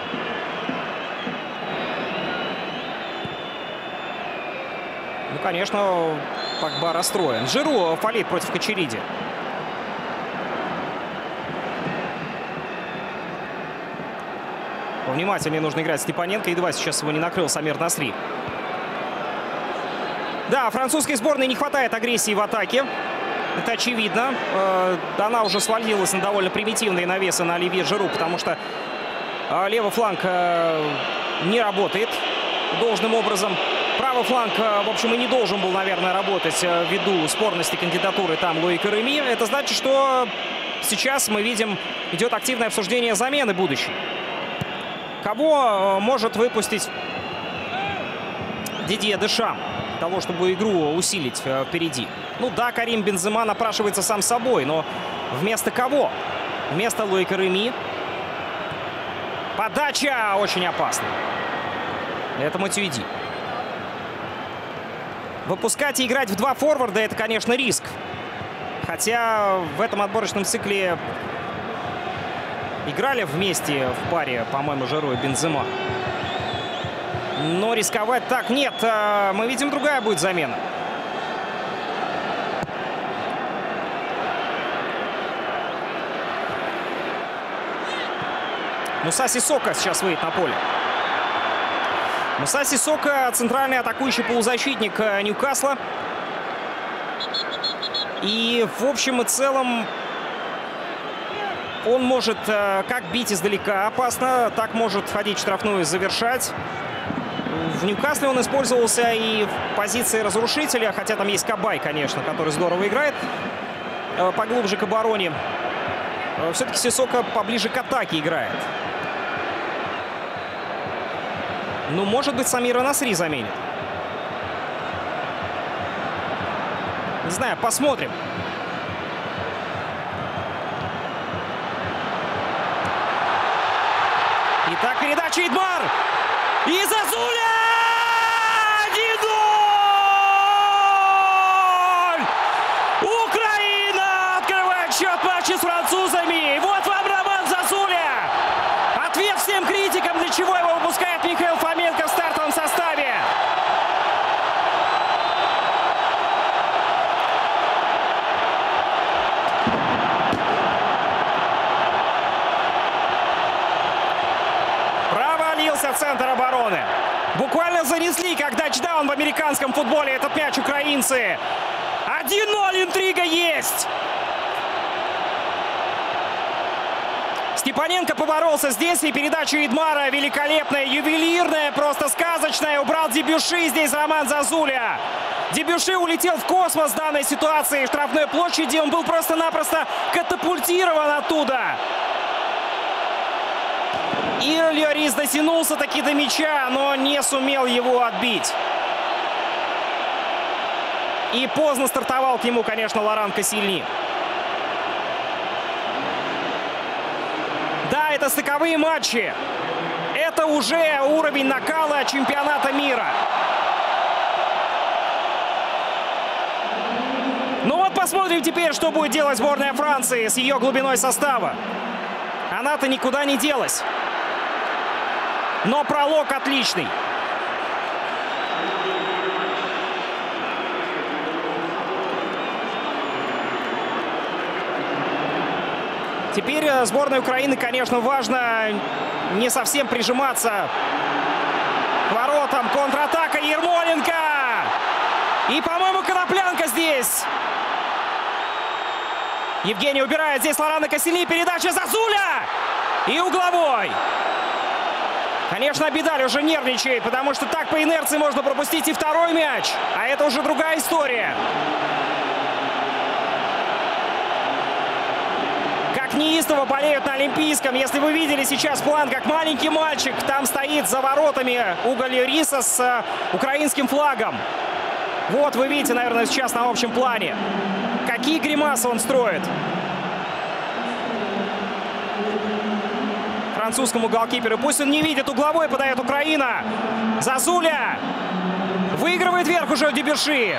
Ну, конечно, Погба расстроен. Жиру фалит против Кочериди. Внимательнее нужно играть Степаненко. Едва сейчас его не накрыл Самир Насри. Да, французской сборной не хватает агрессии в атаке. Это очевидно. Она уже свалилась на довольно примитивные навесы на Оливье Жиру, потому что левый фланг не работает должным образом. Правый фланг, в общем, и не должен был, наверное, работать ввиду спорности кандидатуры там Лоика Реми. Это значит, что сейчас мы видим, идет активное обсуждение замены будущей. Кого может выпустить Дидье Дешам для того, чтобы игру усилить впереди? Ну да, Карим Бензема напрашивается сам собой, но вместо кого? Вместо Лоика Реми. Подача очень опасна. Это Матюиди. Выпускать и играть в два форварда — это, конечно, риск. Хотя в этом отборочном цикле играли вместе в паре, по-моему, Жиру и Бензема. Но рисковать так нет. Мы видим, другая будет замена. Муса Сисоко сейчас выйдет на поле. Муса Сисоко — центральный атакующий полузащитник Ньюкасла. И в общем и целом он может как бить издалека опасно, так может ходить в штрафную и завершать. В Ньюкасле он использовался и в позиции разрушителя, хотя там есть Кабай, конечно, который здорово играет. Поглубже к обороне. Все-таки Сиссоко поближе к атаке играет. Ну, может быть, Самира Насри заменит. Не знаю, посмотрим. Итак, передача Идмар. И Зазуля! один ноль! Украина открывает счет матча с французами. Вот вам Роман Зазуля. Ответ всем критикам, для чего его выпускает Михаил Фоменко в стартовом составе. Провалился центр обороны. Буквально занесли, как тачдаун в американском футболе, этот мяч украинцы. один ноль, интрига есть. Степаненко поборолся здесь, и передача Идмара великолепная, ювелирная, просто сказочная. Убрал Дебюши, здесь Роман Зазуля. Дебюши улетел в космос в данной ситуации. В штрафной площади он был просто-напросто катапультирован оттуда. И Льорис дотянулся таки до мяча, но не сумел его отбить. И поздно стартовал к нему, конечно, Лоран Кассильни. Да, это стыковые матчи. Это уже уровень накала чемпионата мира. Ну вот посмотрим теперь, что будет делать сборная Франции с ее глубиной состава. Она-то никуда не делась. Но пролог отличный. Теперь сборной Украины, конечно, важно не совсем прижиматься к воротам. Контратака Ермоленко. И, по-моему, Коноплянка здесь. Евгений убирает здесь Лорана Кассильни. Передача Зазуля. И угловой. Конечно, Абидаль уже нервничает, потому что так по инерции можно пропустить и второй мяч. А это уже другая история. Как неистово болеют на Олимпийском. Если вы видели сейчас план, как маленький мальчик там стоит за воротами Уго Льориса с украинским флагом. Вот вы видите, наверное, сейчас на общем плане. Какие гримасы он строит. Французскому голкиперу. Пусть он не видит, угловой подает Украина. Зазуля выигрывает вверх уже у Дебюши.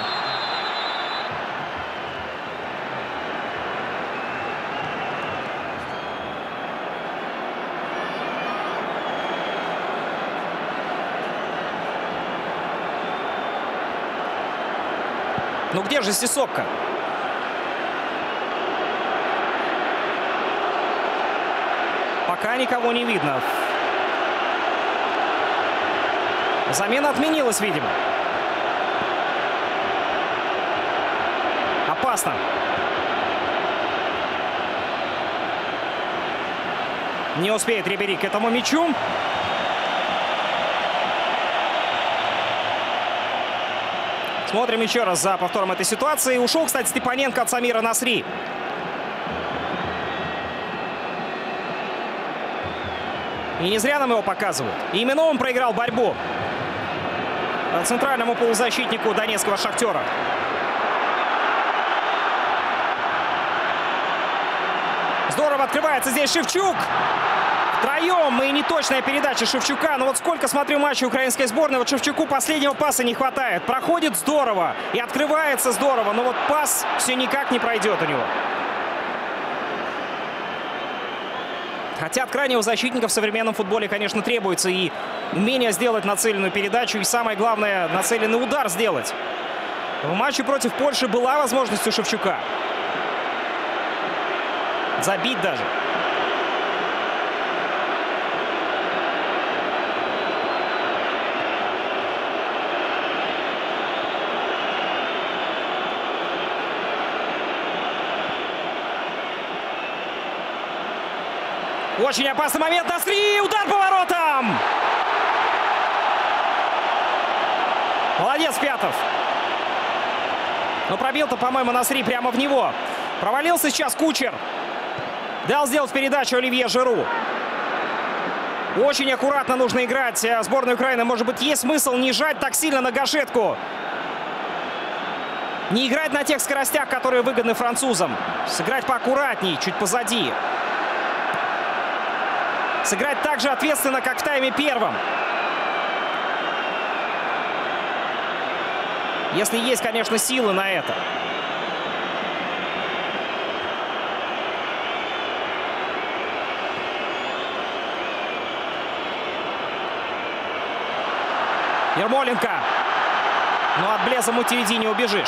Ну где же Сиссоко? Пока никого не видно. Замена отменилась, видимо. Опасно. Не успеет Рибери к этому мячу. Смотрим еще раз за повтором этой ситуации. Ушел, кстати, Степаненко от Самира Насри. И не зря нам его показывают. И именно он проиграл борьбу центральному полузащитнику донецкого «Шахтера». Здорово открывается здесь Шевчук. Втроем, и неточная передача Шевчука. Но вот сколько смотрю матчей украинской сборной, вот Шевчуку последнего паса не хватает. Проходит здорово и открывается здорово, но вот пас все никак не пройдет у него. Хотя от крайнего защитника в современном футболе, конечно, требуется и умение сделать нацеленную передачу, и самое главное, нацеленный удар сделать. В матче против Польши была возможность у Шевчука забить даже. Очень опасный момент. Насри! Удар по воротам! Молодец, Пятов. Но пробил-то, по-моему, Насри прямо в него. Провалился сейчас Кучер. Дал сделать передачу Оливье Жиру. Очень аккуратно нужно играть сборной Украины. Может быть, есть смысл не жать так сильно на гашетку. Не играть на тех скоростях, которые выгодны французам. Сыграть поаккуратней, чуть позади. Сыграть так же ответственно, как в тайме первом. Если есть, конечно, силы на это. Ермоленко. Но от Блеза Мутииди не убежишь.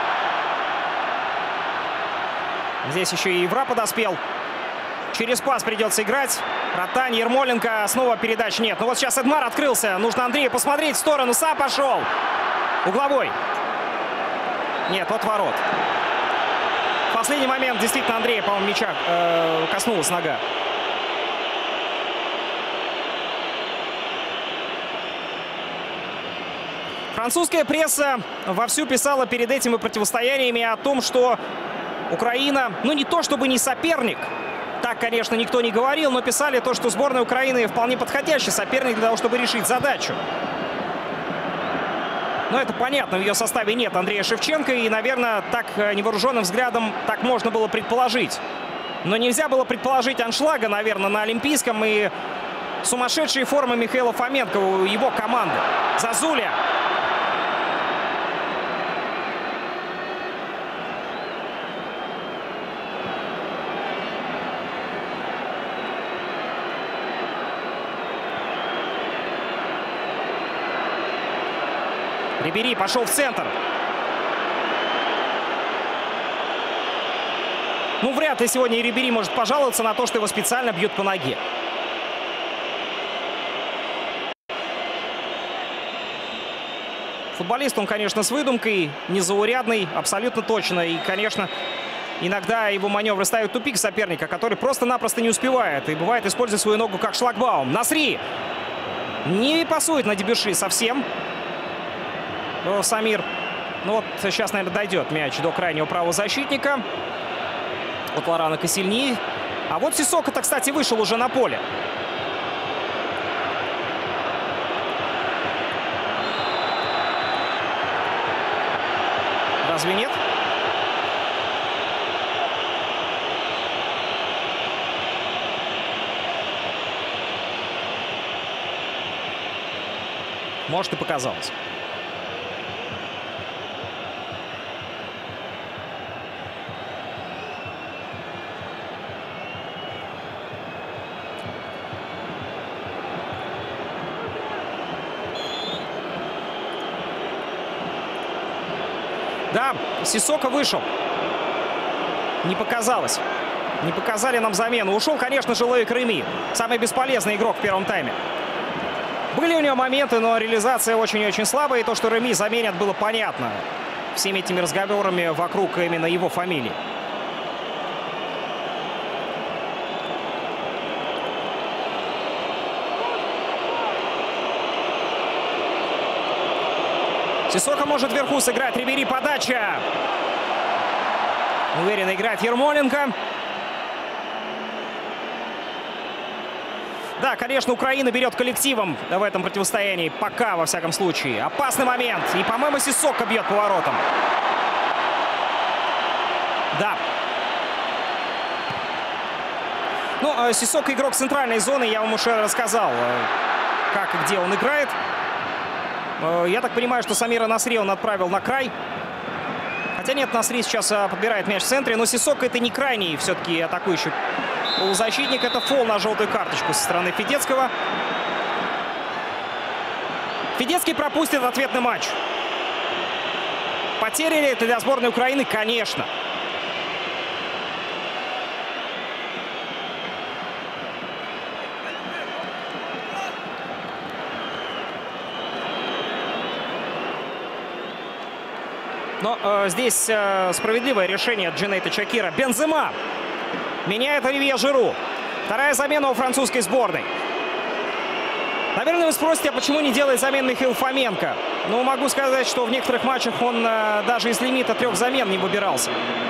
Здесь еще и Евра подоспел. Через пас придется играть. Ротань, Ермоленко. Снова передач нет. Но вот сейчас Эдмар открылся. Нужно Андрею посмотреть в сторону. Сам пошел. Угловой. Нет, от ворот. В последний момент действительно Андрея, по-моему, мяча э, коснулась нога. Французская пресса вовсю писала перед этими противостояниями о том, что Украина, ну не то чтобы не соперник, так, конечно, никто не говорил, но писали то, что сборная Украины вполне подходящий соперник для того, чтобы решить задачу. Но это понятно, в ее составе нет Андрея Шевченко, и, наверное, так невооруженным взглядом так можно было предположить. Но нельзя было предположить аншлага, наверное, на Олимпийском и сумасшедшие формы Михаила Фоменко у его команды. Зазуля. Рибери пошел в центр. Ну, вряд ли сегодня Рибери может пожаловаться на то, что его специально бьют по ноге. Футболист он, конечно, с выдумкой, незаурядный, абсолютно точно. И, конечно, иногда его маневры ставят в тупик соперника, который просто-напросто не успевает. И бывает использует свою ногу как шлагбаум. Насри не пасует на Дебюши совсем. Но Самир, ну вот сейчас, наверное, дойдет мяч до крайнего правого защитника. От Лорана Косильни. А вот Сиссоко-то, кстати, вышел уже на поле. Разве нет? Может, и показалось. Да, Сиссоко вышел. Не показалось. Не показали нам замену. Ушел, конечно же, Лоик Реми. Самый бесполезный игрок в первом тайме. Были у него моменты, но реализация очень-очень слабая. И то, что Реми заменят, было понятно. Всеми этими разговорами вокруг именно его фамилии. Сиссоко может вверху сыграть. Рибери подача. Уверенно играет Ермоленко. Да, конечно, Украина берет коллективом в этом противостоянии. Пока, во всяком случае. Опасный момент. И, по-моему, Сиссоко бьет поворотом. Да. Ну, Сиссоко игрок центральной зоны. Я вам уже рассказал, как и где он играет. Я так понимаю, что Самира Насри он отправил на край. Хотя нет, Насри сейчас подбирает мяч в центре. Но Сиссоко это не крайний все-таки атакующий полузащитник. Это фол на желтую карточку со стороны Федецкого. Федецкий пропустит ответный матч. Потери ли это для сборной Украины? Конечно. Но э, здесь э, справедливое решение от Джанейта Чакира. Бензема меняет Оливье Жиру. Вторая замена у французской сборной. Наверное, вы спросите, а почему не делает замен Михаил Фоменко? Ну, могу сказать, что в некоторых матчах он э, даже из лимита трех замен не выбирался.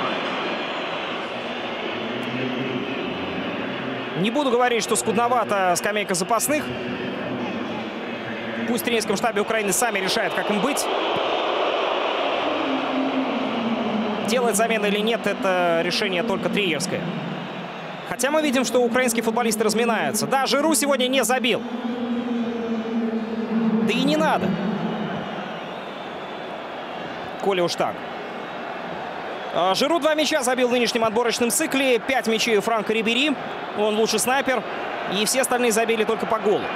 Не буду говорить, что скудновато скамейка запасных. Пусть в тренерском штабе Украины сами решают, как им быть. Делать замены или нет, это решение только тренерское. Хотя мы видим, что украинские футболисты разминаются. Да, Жиру сегодня не забил. Да и не надо. Коли уж так. Жиру два мяча забил в нынешнем отборочном цикле. Пять мячей у Франка Рибери. Он лучший снайпер. И все остальные забили только по голу.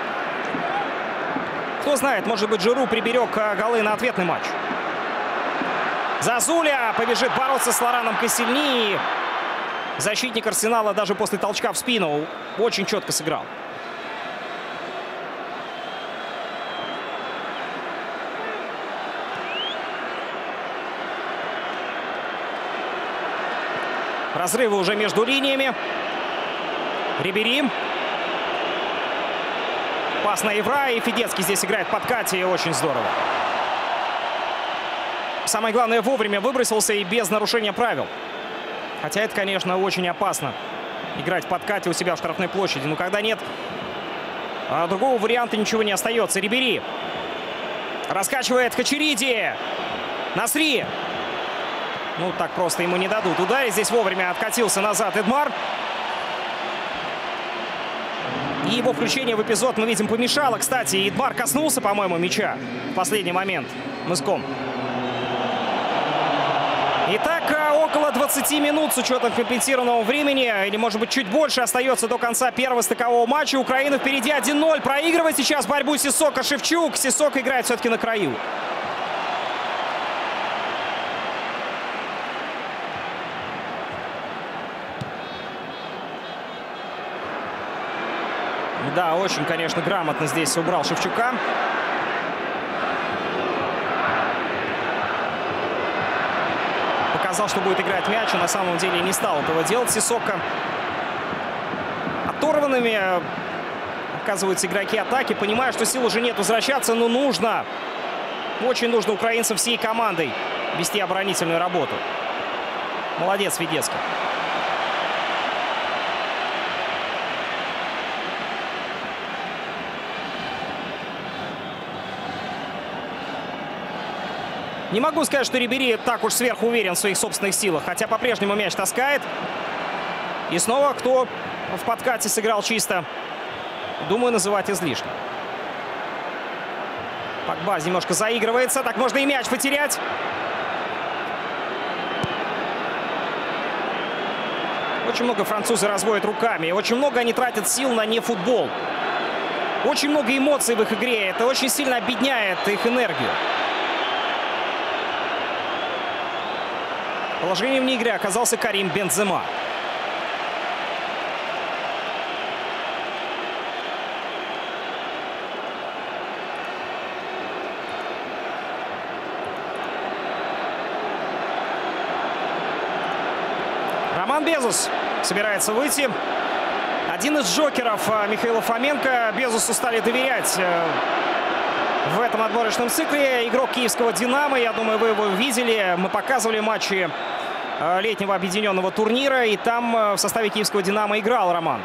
Кто знает, может быть, Жиру приберег голы на ответный матч. Зазуля побежит бороться с Лораном Костельни. Защитник Арсенала даже после толчка в спину очень четко сыграл. Разрывы уже между линиями. Рибери. Пас на Евра. И Федецкий здесь играет под Кати. Очень здорово. Самое главное, вовремя выбросился и без нарушения правил. Хотя это, конечно, очень опасно. Играть под Кати у себя в штрафной площади. Но когда нет а другого варианта, ничего не остается. Рибери. Раскачивает Хачериди. Насри. Ну, так просто ему не дадут ударить. Здесь вовремя откатился назад Эдмар. И его включение в эпизод, мы видим, помешало. Кстати, Эдмар коснулся, по-моему, мяча в последний момент мыском. Итак, около двадцати минут с учетом компенсированного времени, или, может быть, чуть больше, остается до конца первого стыкового матча. Украина впереди один ноль. Проигрывает сейчас борьбу Сисока Шевчук. Сисок играет все-таки на краю. Да, очень, конечно, грамотно здесь убрал Шевчука. Показал, что будет играть мяч, а на самом деле не стал этого делать Сисока. Оторванными оказываются игроки атаки, понимая, что сил уже нет возвращаться, но нужно. Очень нужно украинцам всей командой вести оборонительную работу. Молодец Федецкий. Не могу сказать, что Рибери так уж сверхуверен в своих собственных силах. Хотя по-прежнему мяч таскает. И снова кто в подкате сыграл чисто, думаю, называть излишне. Погба немножко заигрывается. Так можно и мяч потерять. Очень много французы разводят руками. Очень много они тратят сил на нефутбол. Очень много эмоций в их игре. Это очень сильно обедняет их энергию. Положением вне игры оказался Карим Бензема. Роман Безус собирается выйти. Один из джокеров Михаила Фоменко. Безусу стали доверять в этом отборочном цикле. Игрок киевского «Динамо». Я думаю, вы его видели. Мы показывали матчи летнего объединенного турнира. И там в составе киевского «Динамо» играл Роман.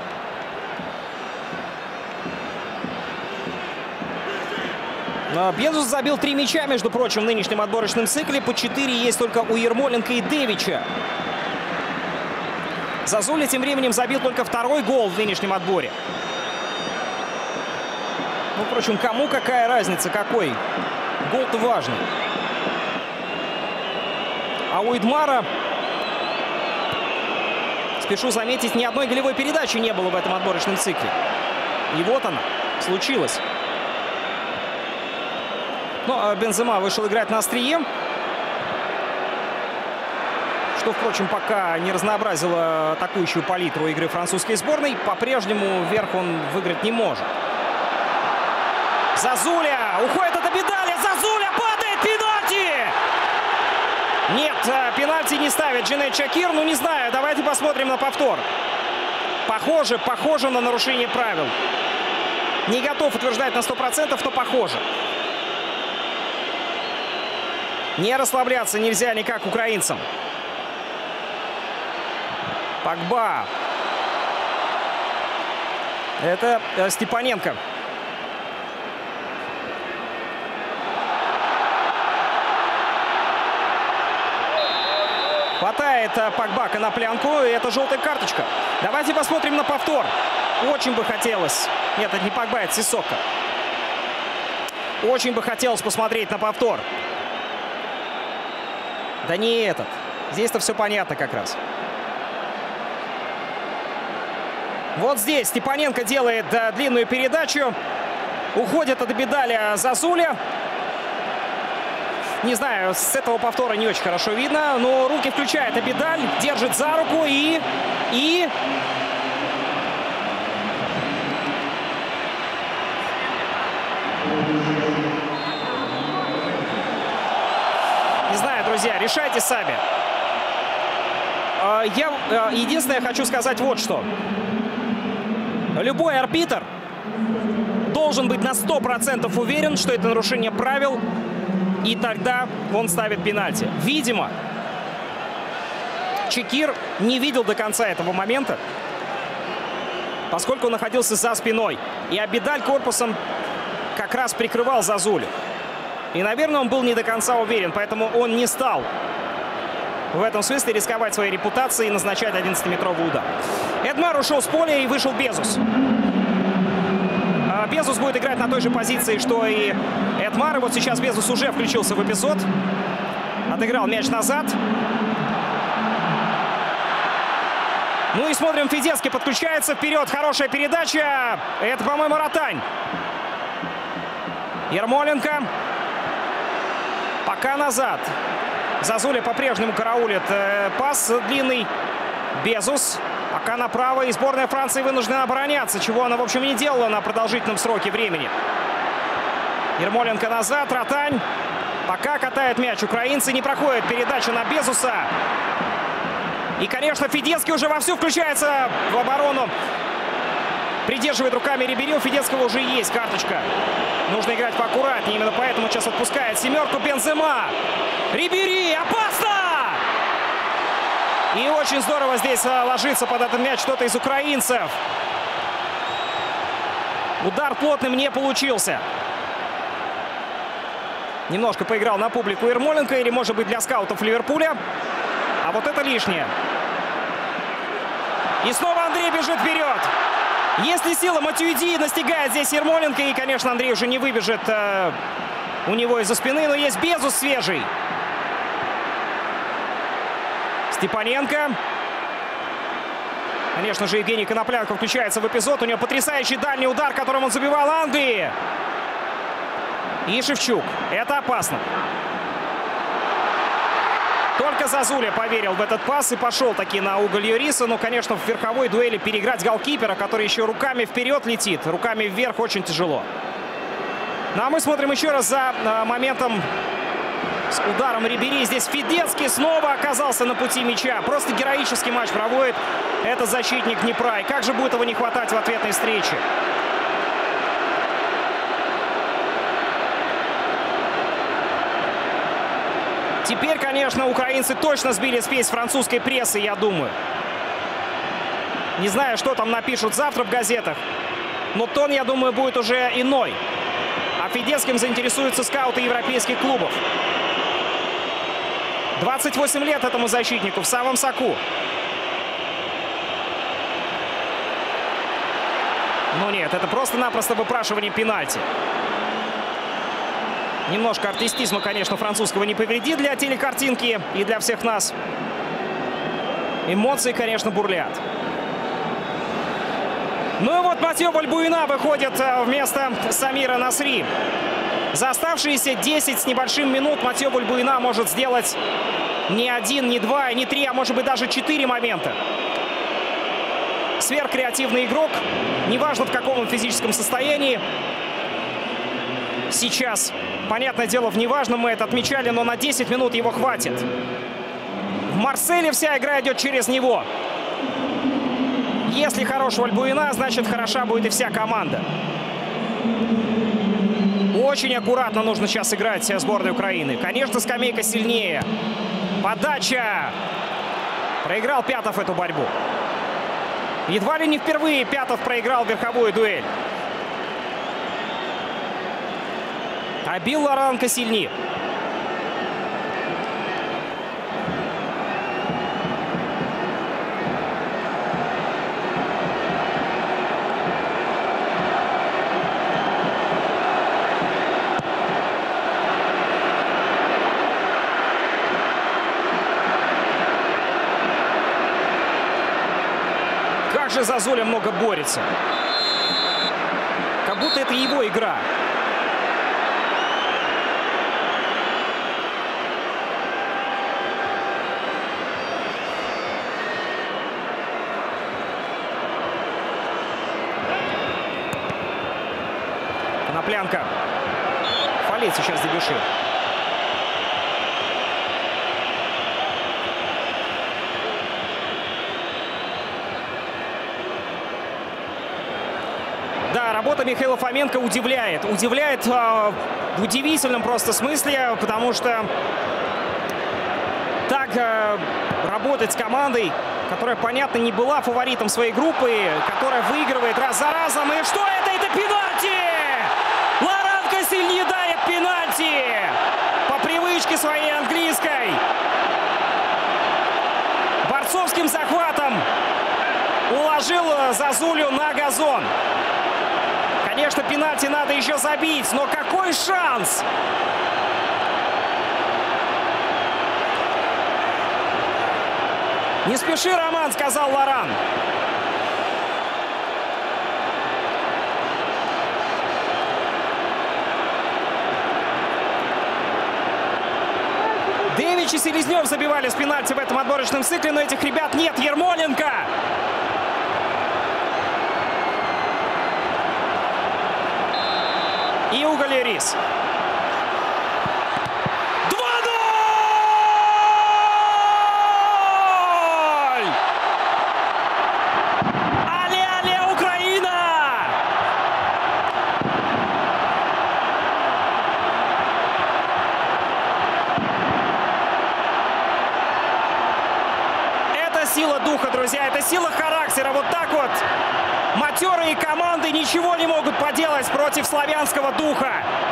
Безус забил три мяча, между прочим, в нынешнем отборочном цикле. По четыре есть только у Ермоленко и Девича. Зазуля тем временем забил только второй гол в нынешнем отборе. Ну, впрочем, кому какая разница, какой? Гол-то важный. А у Эдмара, спешу заметить, ни одной голевой передачи не было в этом отборочном цикле. И вот она, случилось. Но Бензема вышел играть на острие. Что, впрочем, пока не разнообразило атакующую палитру игры французской сборной. По-прежнему вверх он выиграть не может. Зазуля уходит от Абидали. Зазуля падает. Пенальти! Нет, пенальти не ставит Джинейд Шакир. Ну, не знаю. Давайте посмотрим на повтор. Похоже, похоже на нарушение правил. Не готов утверждать на сто процентов, но похоже. Не расслабляться нельзя никак украинцам. Погба. Это э, Степаненко. Хватает э, Погба Коноплянку, и это желтая карточка. Давайте посмотрим на повтор. Очень бы хотелось... Нет, это не Погба, это Сиссоко. Очень бы хотелось посмотреть на повтор. Да не этот. Здесь-то все понятно как раз. Вот здесь Степаненко делает да, длинную передачу. Уходит от Абидаля Зазуля. Не знаю, с этого повтора не очень хорошо видно. Но руки включает Абидаль. Держит за руку и... И... Не знаю, друзья, решайте сами. Я единственное хочу сказать вот что. Любой арбитр должен быть на сто процентов уверен, что это нарушение правил, и тогда он ставит пенальти. Видимо, Чекир не видел до конца этого момента, поскольку он находился за спиной. И Абидаль корпусом как раз прикрывал Зазулю. И, наверное, он был не до конца уверен, поэтому он не стал в этом смысле рисковать своей репутацией и назначать одиннадцатиметровый удар. Эдмар ушел с поля и вышел Безус. Безус будет играть на той же позиции, что и Эдмар. И вот сейчас Безус уже включился в эпизод. Отыграл мяч назад. Ну и смотрим, Федецкий подключается вперед. Хорошая передача. Это, по-моему, Ротань. Ермоленко. Пока назад. Зазуля по-прежнему караулит. Пас длинный. Безус. Пока направо. И сборная Франции вынуждена обороняться. Чего она, в общем, не делала на продолжительном сроке времени. Ермоленко назад. Ротань. Пока катает мяч. Украинцы. Не проходит передача на Безуса. И, конечно, Федецкий уже вовсю включается в оборону. Придерживает руками Рибери. У Федецкого уже есть карточка. Нужно играть поаккуратнее. Именно поэтому сейчас отпускает семерку Бензема. Рибери! Опасно! И очень здорово здесь ложится под этот мяч кто-то из украинцев. Удар плотным не получился. Немножко поиграл на публику Ермоленко. Или, может быть, для скаутов Ливерпуля. А вот это лишнее. И снова Андрей бежит вперед. Если сила Матюиди настигает здесь Ермоленко. И, конечно, Андрей уже не выбежит э, у него из-за спины. Но есть Безус свежий. Степаненко. Конечно же, Евгений Коноплянка включается в эпизод. У него потрясающий дальний удар, которым он забивал Англии. И Шевчук. Это опасно. Только Зазуля поверил в этот пас и пошел таки на угол Юриса. Но, конечно, в верховой дуэли переиграть голкипера, который еще руками вперед летит. Руками вверх очень тяжело. Ну а мы смотрим еще раз за а, моментом с ударом Рибери. Здесь Федецкий снова оказался на пути мяча. Просто героический матч проводит этот защитник Днепра. И как же будет его не хватать в ответной встрече? Теперь, конечно, украинцы точно сбили спесь французской прессы, я думаю. Не знаю, что там напишут завтра в газетах, но тон, я думаю, будет уже иной. А Федецким заинтересуются скауты европейских клубов. двадцать восемь лет этому защитнику, в самом соку. Ну нет, это просто-напросто выпрашивание пенальти. Немножко артистизма, конечно, французского не повредит для телекартинки и для всех нас. Эмоции, конечно, бурлят. Ну и вот Матьё Бальбуина выходит вместо Самира Насри. За оставшиеся десять с небольшим минут Матьё Бальбуина может сделать не один, не два, не три, а может быть даже четыре момента. Сверхкреативный игрок. Неважно, в каком он физическом состоянии. Сейчас, понятное дело, в неважном мы это отмечали, но на десять минут его хватит. В Марселе вся игра идет через него. Если хорош Бальбуина, значит, хороша будет и вся команда. Очень аккуратно нужно сейчас играть сборной Украины. Конечно, скамейка сильнее. Подача. Проиграл Пятов эту борьбу. Едва ли не впервые Пятов проиграл верховую дуэль. А бил Лоран Косильни. Как же Зазуля много борется. Как будто это его игра. Коноплянка. Фалит сейчас Дебюши. Да, работа Михаила Фоменко удивляет. Удивляет э, в удивительном просто смысле, потому что так э, работать с командой, которая, понятно, не была фаворитом своей группы, которая выигрывает раз за разом. И что это? Это пенальти! Лоран Косильни дает пенальти! По привычке своей английской. Борцовским захватом уложил Зазулю на газон. Конечно, пенальти надо еще забить, но какой шанс! Не спеши, Роман, сказал Лоран. Девич и Селезнев забивали с пенальти в этом отборочном цикле, но этих ребят нет. Ермоленко! И Уголь Рис. два ноль! Але-але, Украина! Это сила духа, друзья, это сила характера. Вот так вот. Матерые команды ничего не могут поделать против славянского духа.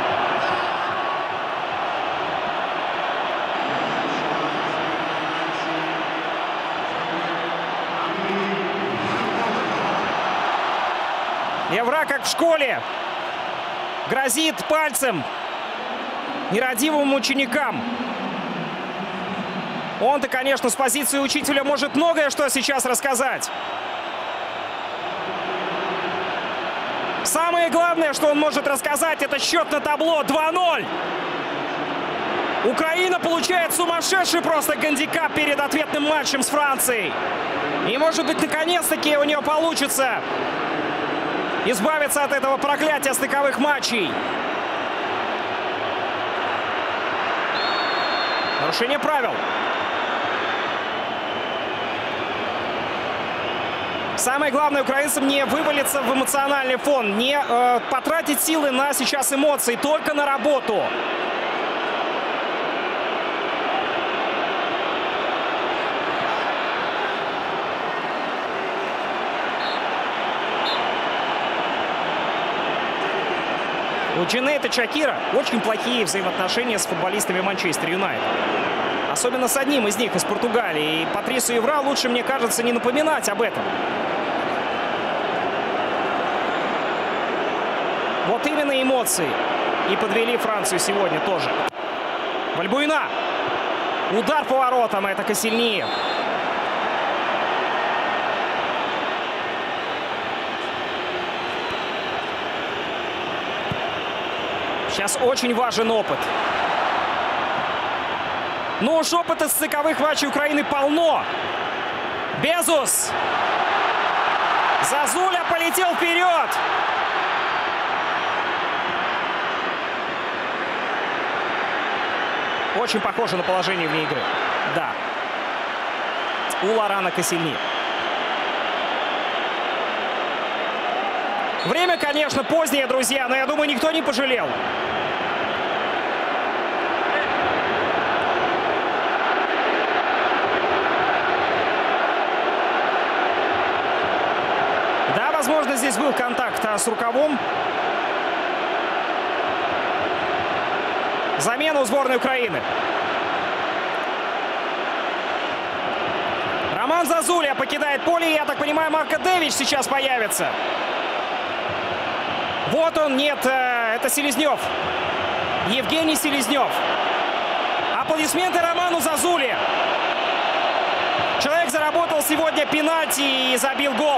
И враг, как в школе, грозит пальцем нерадивым ученикам. Он-то, конечно, с позиции учителя может многое что сейчас рассказать. Самое главное, что он может рассказать, это счет на табло два ноль. Украина получает сумасшедший просто гандикап перед ответным матчем с Францией. И, может быть, наконец-таки у нее получится избавиться от этого проклятия стыковых матчей. Нарушение правил. Самое главное украинцам не вывалиться в эмоциональный фон, не э, потратить силы на сейчас эмоции, только на работу. У Джанейта Чакира очень плохие взаимоотношения с футболистами Манчестер Юнайтед. Особенно с одним из них, из Португалии. И Патрису Евра лучше, мне кажется, не напоминать об этом. Вот именно эмоции и подвели Францию сегодня тоже. Вальбуина. Удар по воротам, это Косильни. Сейчас очень важен опыт. Но уж опыта с стыковых матчей Украины полно. Безус. Зазуля полетел вперед. Очень похоже на положение вне игры. Да. У Лорана Косильни. Время, конечно, позднее, друзья, но я думаю, никто не пожалел. Да, возможно, здесь был контакт а, с рукавом. Замена у сборной Украины. Роман Зазуля покидает поле. Я так понимаю, Марко Девич сейчас появится. Вот он, нет, это Селезнев. Евгений Селезнев. Аплодисменты Роману Зазуле. Человек заработал сегодня пенальти и забил гол.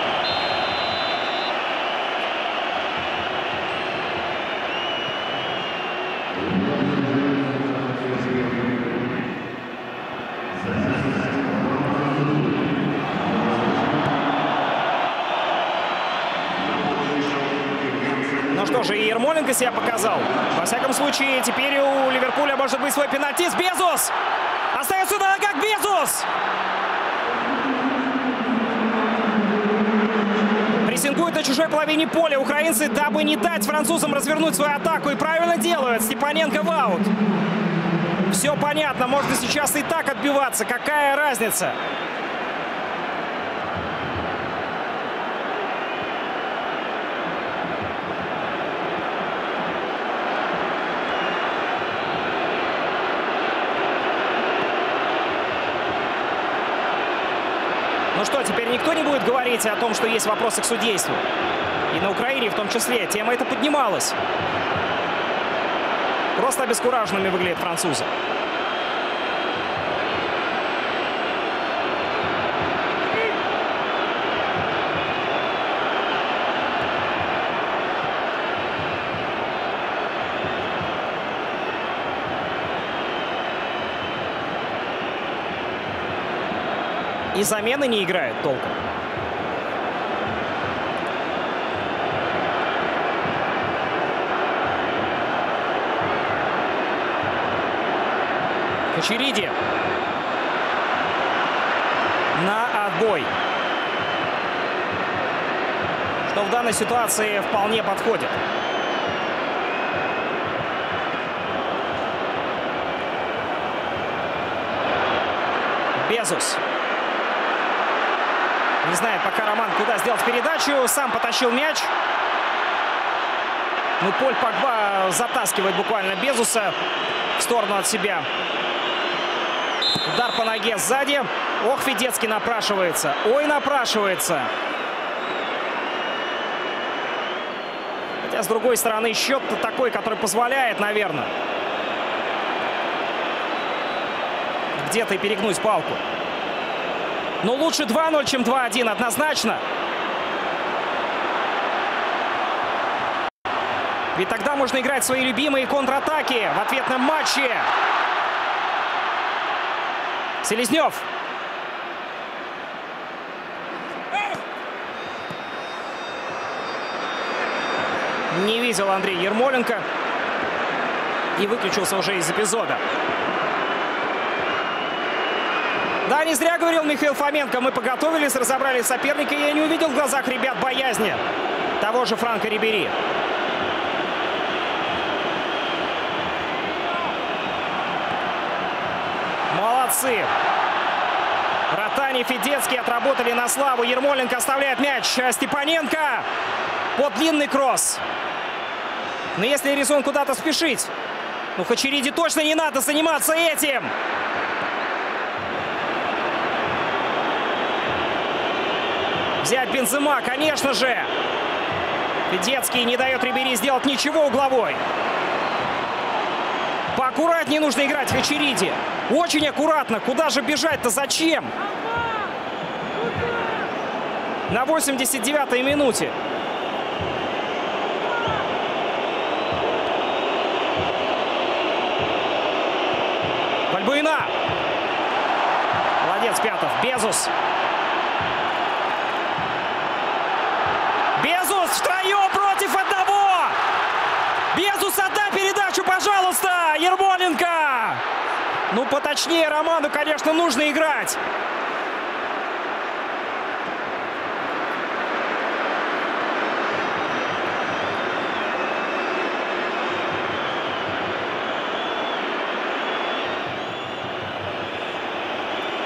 Ну что же, и Ермоленко себя показал. Во всяком случае, теперь у Ливерпуля может быть свой пенальтист. Безус! Остается на ногах Безус! Прессингуют на чужой половине поля украинцы, дабы не дать французам развернуть свою атаку. И правильно делают. Степаненко в аут. Все понятно. Можно сейчас и так отбиваться. Какая разница? Ну что, теперь никто не будет говорить о том, что есть вопросы к судейству. И на Украине в том числе. Тема эта поднималась. Просто обескураженными выглядят французы. И замены не играют толком. Кочериди на отбой. Что в данной ситуации вполне подходит. Безус. Не знает пока Роман, куда сделать передачу. Сам потащил мяч. Ну, Поль Погба затаскивает буквально Безуса в сторону от себя. Удар по ноге сзади. Ох, Федецкий напрашивается. Ой, напрашивается. Хотя, с другой стороны, счет-то такой, который позволяет, наверное, где-то и перегнуть палку. Но лучше два ноль, чем два один, однозначно. Ведь тогда можно играть свои любимые контратаки в ответном матче. Селезнев. Не видел Андрей Ермоленко. И выключился уже из эпизода. Да, не зря говорил Михаил Фоменко. Мы подготовились, разобрали соперника. И я не увидел в глазах ребят боязни того же Франко Рибери. Молодцы. Ротани, Федецкий отработали на славу. Ермоленко оставляет мяч. Степаненко под длинный кросс. Но если резон куда-то спешить, ну, Хачериди точно не надо заниматься этим. Взять Бензема, конечно же. Федецкий не дает Рибери сделать ничего угловой. Поаккуратнее нужно играть Хачериди. Очень аккуратно. Куда же бежать-то? Зачем? На восемьдесят девятой минуте. Бальбуина. Молодец, Пятов. Безус. Безус втроем против одного. Безус, отдай передачу, пожалуйста. Ермоленко. Ну, поточнее Роману, конечно, нужно играть.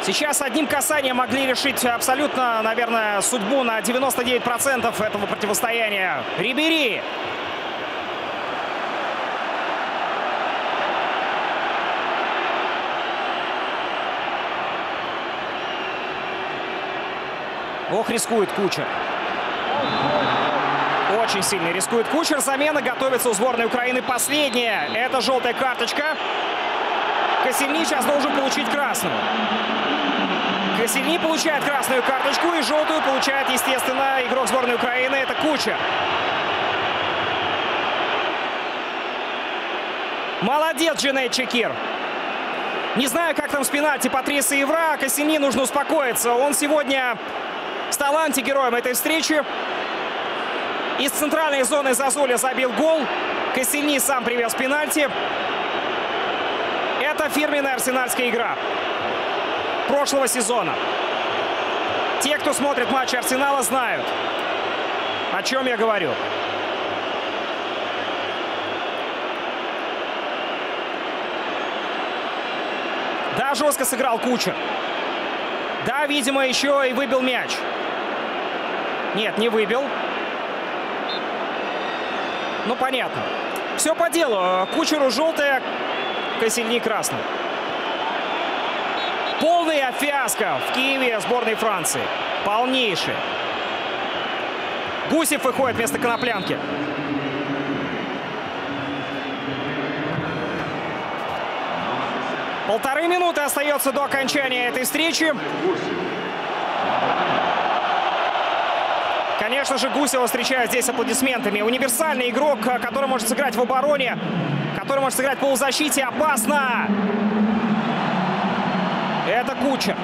Сейчас одним касанием могли решить абсолютно, наверное, судьбу на девяносто девять процентов этого противостояния. Рибери. Ох, рискует Кучер. Очень сильно рискует Кучер. Замена готовится у сборной Украины последняя. Это желтая карточка. Косельни сейчас должен получить красную. Косельни получает красную карточку, и желтую получает, естественно, игрок сборной Украины. Это Кучер. Молодец, Джинейд Чекир. Не знаю, как там с пенальти Патриса Евра. Косельни нужно успокоиться. Он сегодня стал антигероем этой встречи. Из центральной зоны Зозуля забил гол. Косельни сам привез пенальти. Это фирменная арсенальская игра прошлого сезона. Те, кто смотрит матчи Арсенала, знают, о чем я говорю. Да, жестко сыграл Кучер. Да, видимо, еще и выбил мяч. Нет, не выбил. Ну, понятно. Все по делу. Кучеру желтая, Косельни красная. Полная фиаско в Киеве сборной Франции. Полнейший. Гусев выходит вместо Коноплянки. Полторы минуты остается до окончания этой встречи. Конечно же, Гусева встречают здесь аплодисментами. Универсальный игрок, который может сыграть в обороне, который может сыграть в полузащите. Опасно! Это Кучер.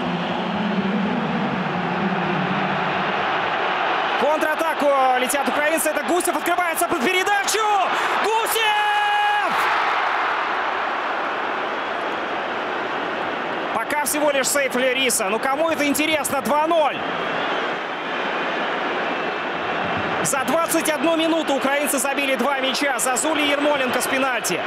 Контратаку летят украинцы. Это Гусев. Открывается под передачу. Гусев! Пока всего лишь сейф Лериса. Ну, кому это интересно? два ноль. За двадцать одну минуту украинцы забили два мяча. Зозуля и Ермоленко с пенальти.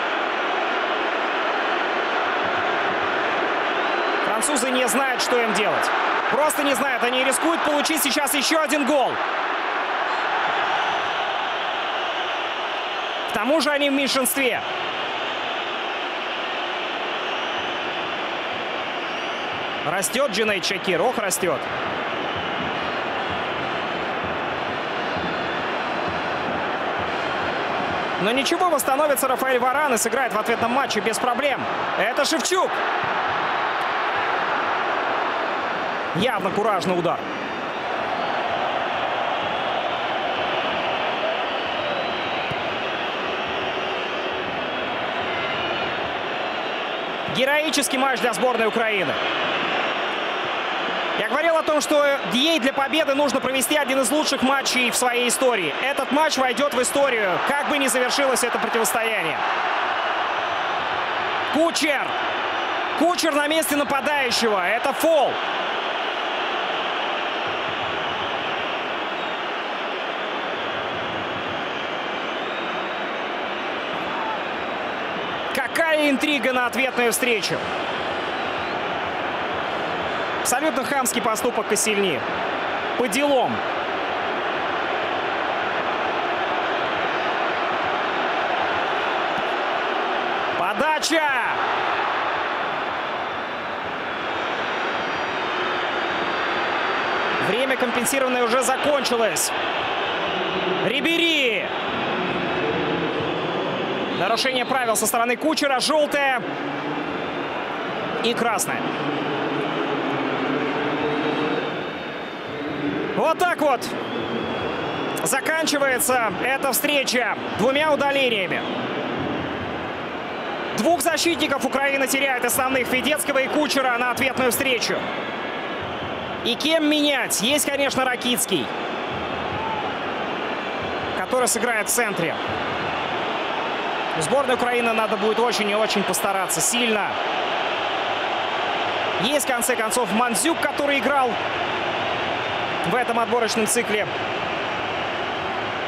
Французы не знают, что им делать. Просто не знают. Они рискуют получить сейчас еще один гол. К тому же они в меньшинстве. Растет Джинейд Чекир. Ох, растет. Но ничего, восстановится Рафаэль Варан и сыграет в ответном матче без проблем. Это Шевчук. Явно куражный удар. Героический матч для сборной Украины. Я говорил о том, что ей для победы нужно провести один из лучших матчей в своей истории. Этот матч войдет в историю, как бы ни завершилось это противостояние. Кучер. Кучер на месте нападающего. Это фол. Какая интрига на ответную встречу. Абсолютно хамский поступок Косельни. По делам. Подача! Время компенсированное уже закончилось. Рибери! Нарушение правил со стороны Кучера. Желтая и красная. Вот так вот заканчивается эта встреча двумя удалениями. Двух защитников Украина теряет основных, Федецкого и Кучера, на ответную встречу. И кем менять? Есть, конечно, Ракицкий, который сыграет в центре. В сборной Украины надо будет очень и очень постараться. Сильно. Есть, в конце концов, Мандзюк, который играл в этом отборочном цикле.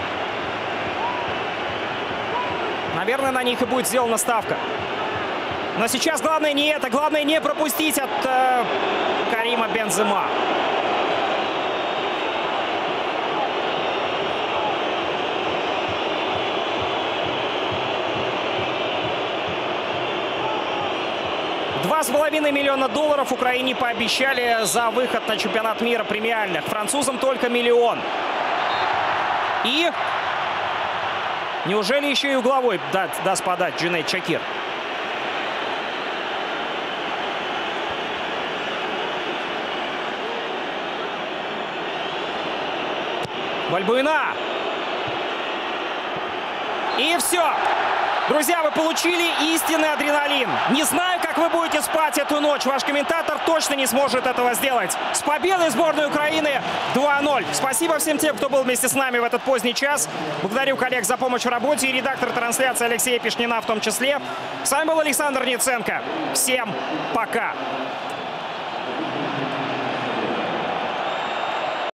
Наверное, на них и будет сделана ставка. Но сейчас главное не это. Главное не пропустить от э, Карима Бензема. Два с половиной миллиона долларов Украине пообещали за выход на чемпионат мира премиальных. Французам только миллион. И неужели еще и угловой даст, даст подать Джинейд Чакир? Бальбуина. И все. Друзья, вы получили истинный адреналин. Не знаю, как вы будете спать эту ночь. Ваш комментатор точно не сможет этого сделать. С победой сборной Украины два ноль. Спасибо всем тем, кто был вместе с нами в этот поздний час. Благодарю коллег за помощь в работе и редактор трансляции Алексея Пишнина в том числе. С вами был Александр Неценко. Всем пока.